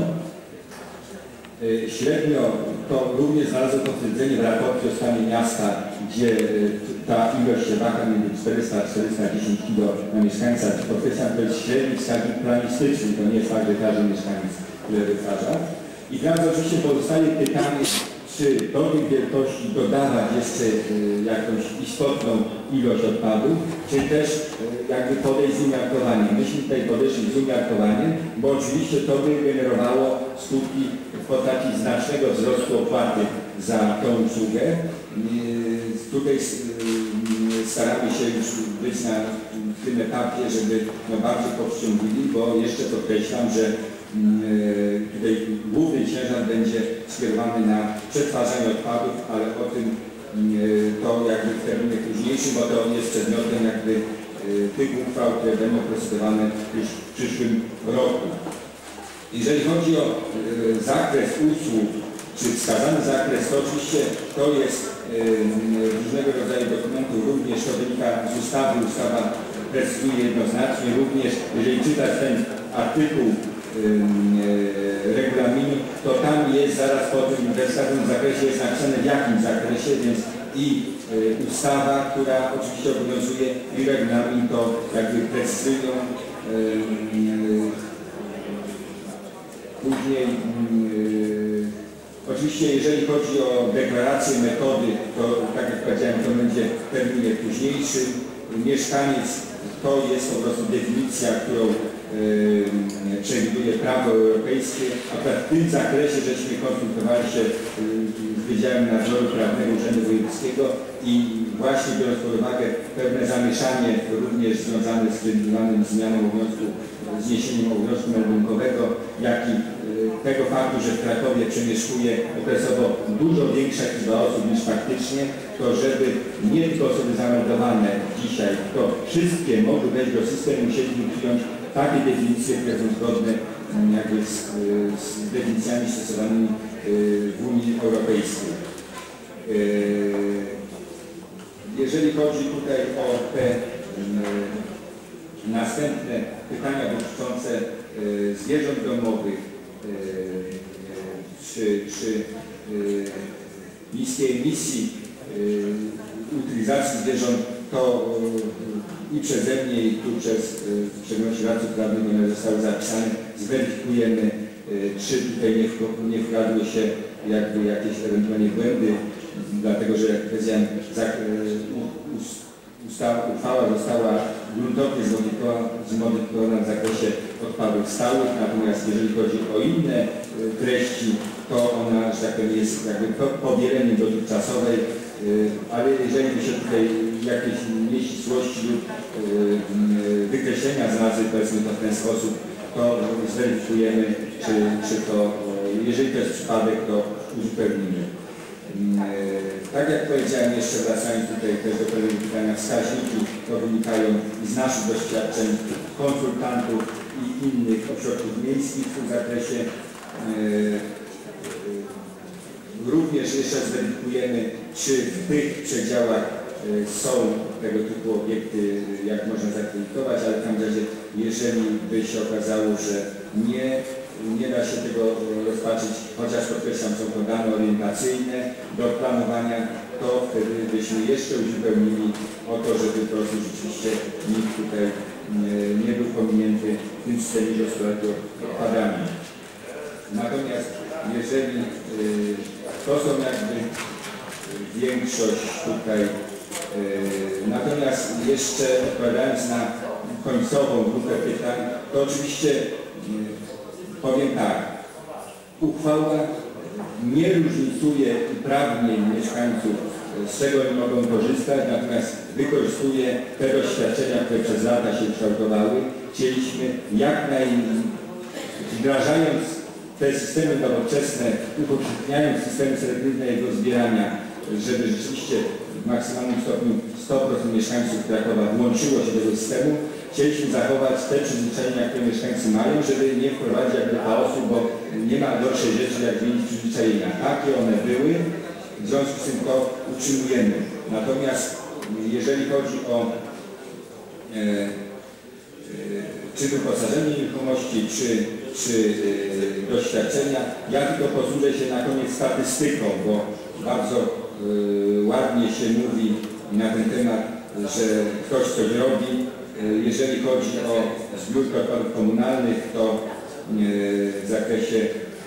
Średnio to również znalazło potwierdzenie w raporcie o stanie miasta, gdzie ta ilość się waha między czterysta a czterysta dziesięć kilogramów na mieszkańca. Podkreślam, to jest średni wskaźnik planistyczny, to nie jest tak, że każdy mieszkaniec tyle wytwarza. I I teraz oczywiście pozostaje pytanie, czy do tych wielkości dodawać jeszcze y, jakąś istotną ilość odpadów, czy też y, jakby podejść z umiarkowaniem. Myśmy tutaj podeszli z umiarkowaniem, bo oczywiście to by generowało skutki w postaci znacznego wzrostu opłaty za tą usługę. Y, tutaj y, staramy się już być na tym etapie, żeby no, bardziej powściągliwi, bo jeszcze podkreślam, że tutaj główny ciężar będzie skierowany na przetwarzanie odpadów, ale o tym to jakby w terminie późniejszym, bo to jest przedmiotem jakby tych uchwał, które będą procedowane już w przyszłym roku. Jeżeli chodzi o zakres usług, czy wskazany zakres, to oczywiście to jest różnego rodzaju dokumentów, również to wynika z ustawy, ustawa precyzuje jednoznacznie, również jeżeli czytać ten artykuł regulaminu, to tam jest zaraz po tym we wskazanym zakresie jest napisane w jakim zakresie, więc i y, ustawa, która oczywiście obowiązuje, i regulamin to jakby precyzują. Y, y, później y, oczywiście jeżeli chodzi o deklarację metody, to tak jak powiedziałem, to będzie w terminie późniejszym. Mieszkaniec to jest po prostu definicja, którą Yy, przewiduje prawo europejskie, akurat w tym zakresie żeśmy konsultowali się yy, z Wydziałem Nadzoru Prawnego Urzędu Wojewódzkiego i właśnie biorąc pod uwagę pewne zamieszanie również związane z przewidywanym zmianą obowiązku, zniesieniem obowiązku meldunkowego, jak i yy, tego faktu, że w Krakowie przemieszkuje okresowo dużo większa liczba osób niż faktycznie, to żeby nie tylko osoby zameldowane dzisiaj, to wszystkie mogły wejść do systemu, musieliśmy przyjąć takie definicje, które są zgodne jakby z, z definicjami stosowanymi w Unii Europejskiej. Jeżeli chodzi tutaj o te następne pytania dotyczące zwierząt domowych czy, czy niskiej emisji, utylizacji zwierząt, to i przeze mnie, i tu przez w szczególności radców prawnych one zostały zapisane, zweryfikujemy, czy tutaj nie, nie wkradły się jakby jakieś ewentualnie błędy, dlatego że, jak powiedziałem, uchwała została gruntownie zmodyfikowana w zakresie odpadów stałych, natomiast jeżeli chodzi o inne treści, to ona, że tak powiem, jest jakby powieleniem dotychczasowej, ale jeżeli by się tutaj jakieś nieścisłości lub wykreślenia znalazły, powiedzmy to w ten sposób, to zweryfikujemy, czy, czy to, jeżeli to jest przypadek, to uzupełnimy. Tak jak powiedziałem, jeszcze wracając tutaj też do pewnego pytania, wskaźniki to wynikają z naszych doświadczeń konsultantów i innych ośrodków miejskich w tym zakresie. Również jeszcze zweryfikujemy, czy w tych przedziałach są tego typu obiekty, jak można zakwalifikować, ale w każdym razie, jeżeli by się okazało, że nie, nie da się tego rozpatrzyć, chociaż podkreślam, są to dane orientacyjne do planowania, to wtedy byśmy jeszcze uzupełnili o to, żeby po prostu rzeczywiście nikt tutaj nie, nie był pominięty w tym systemie gospodarki odpadami. Natomiast jeżeli y, to są jakby większość tutaj, y, natomiast jeszcze odpowiadając na końcową grupę pytań, to oczywiście y, powiem tak, uchwała nie różnicuje uprawnień mieszkańców, z czego oni mogą korzystać, natomiast wykorzystuje te doświadczenia, które przez lata się kształtowały. Chcieliśmy jak naj... wdrażając te systemy nowoczesne, upowszechniając systemy selektywnego zbierania, żeby rzeczywiście w maksymalnym stopniu sto procent mieszkańców Krakowa włączyło się do tego systemu, chcieliśmy zachować te przyzwyczajenia, które mieszkańcy mają, żeby nie wprowadzić jakby chaosu, bo nie ma gorszej rzeczy jak zmienić przyzwyczajenia. Takie one były, w związku z tym to utrzymujemy. Natomiast jeżeli chodzi o e, e, czy wyposażenie nieruchomości, czy, czy e, doświadczenia, ja tylko posłużę się na koniec statystyką, bo bardzo e, ładnie się mówi na ten temat, że ktoś coś robi. E, jeżeli chodzi o zbiórkę odpadów komunalnych, to e, w zakresie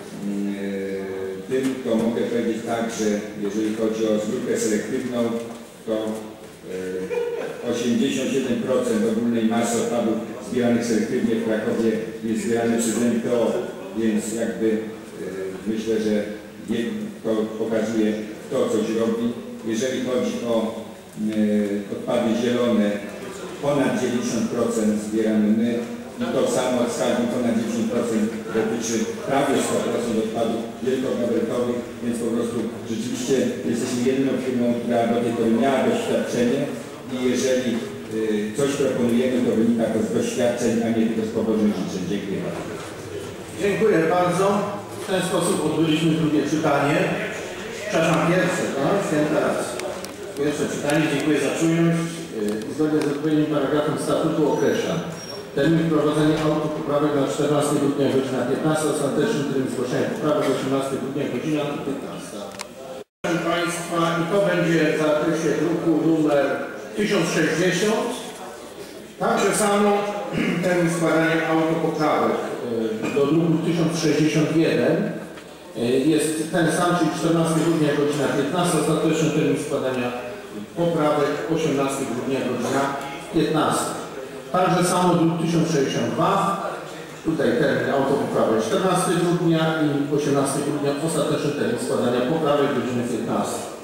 tym, to mogę powiedzieć tak, że jeżeli chodzi o zbiórkę selektywną, to osiemdziesiąt siedem procent ogólnej masy odpadów zbieranych selektywnie w Krakowie jest zbierane przez M P O, więc jakby myślę, że to pokazuje, kto coś robi. Jeżeli chodzi o odpady zielone, ponad dziewięćdziesiąt procent zbieramy my i to samo w skali ponad dziewięćdziesiąt procent dotyczy prawie sto procent odpadów wielkofabrykowych, więc po prostu rzeczywiście jesteśmy jedyną firmą, która do tej pory miała doświadczenie i jeżeli y, coś proponujemy, to wynika to z doświadczeń, a nie tylko z pobożnych życzeń. Dziękuję bardzo. Dziękuję bardzo. W ten sposób odbyliśmy drugie czytanie. Przepraszam, pierwsze, no? Święta raz. Pierwsze czytanie, dziękuję za czujność. Zgodnie z odpowiednim paragrafem statutu określa termin wprowadzenia autopoprawek na czternastego grudnia godzina piętnasta, ostateczny termin zgłaszania poprawek osiemnastego grudnia godzina piętnasta. Proszę Państwa, i to będzie w zakresie druku numer tysiąc sześćdziesiąt. Także samo termin składania autopoprawek do druku tysiąc sześćdziesiąt jeden jest ten sam, czyli czternastego grudnia godzina piętnasta, ostateczny termin składania poprawek osiemnastego grudnia godzina piętnasta. Także samo druk tysiąc sześćdziesiąt dwa, tutaj termin autopoprawek czternastego grudnia i osiemnastego grudnia ostateczny termin składania poprawek godziny piętnastej.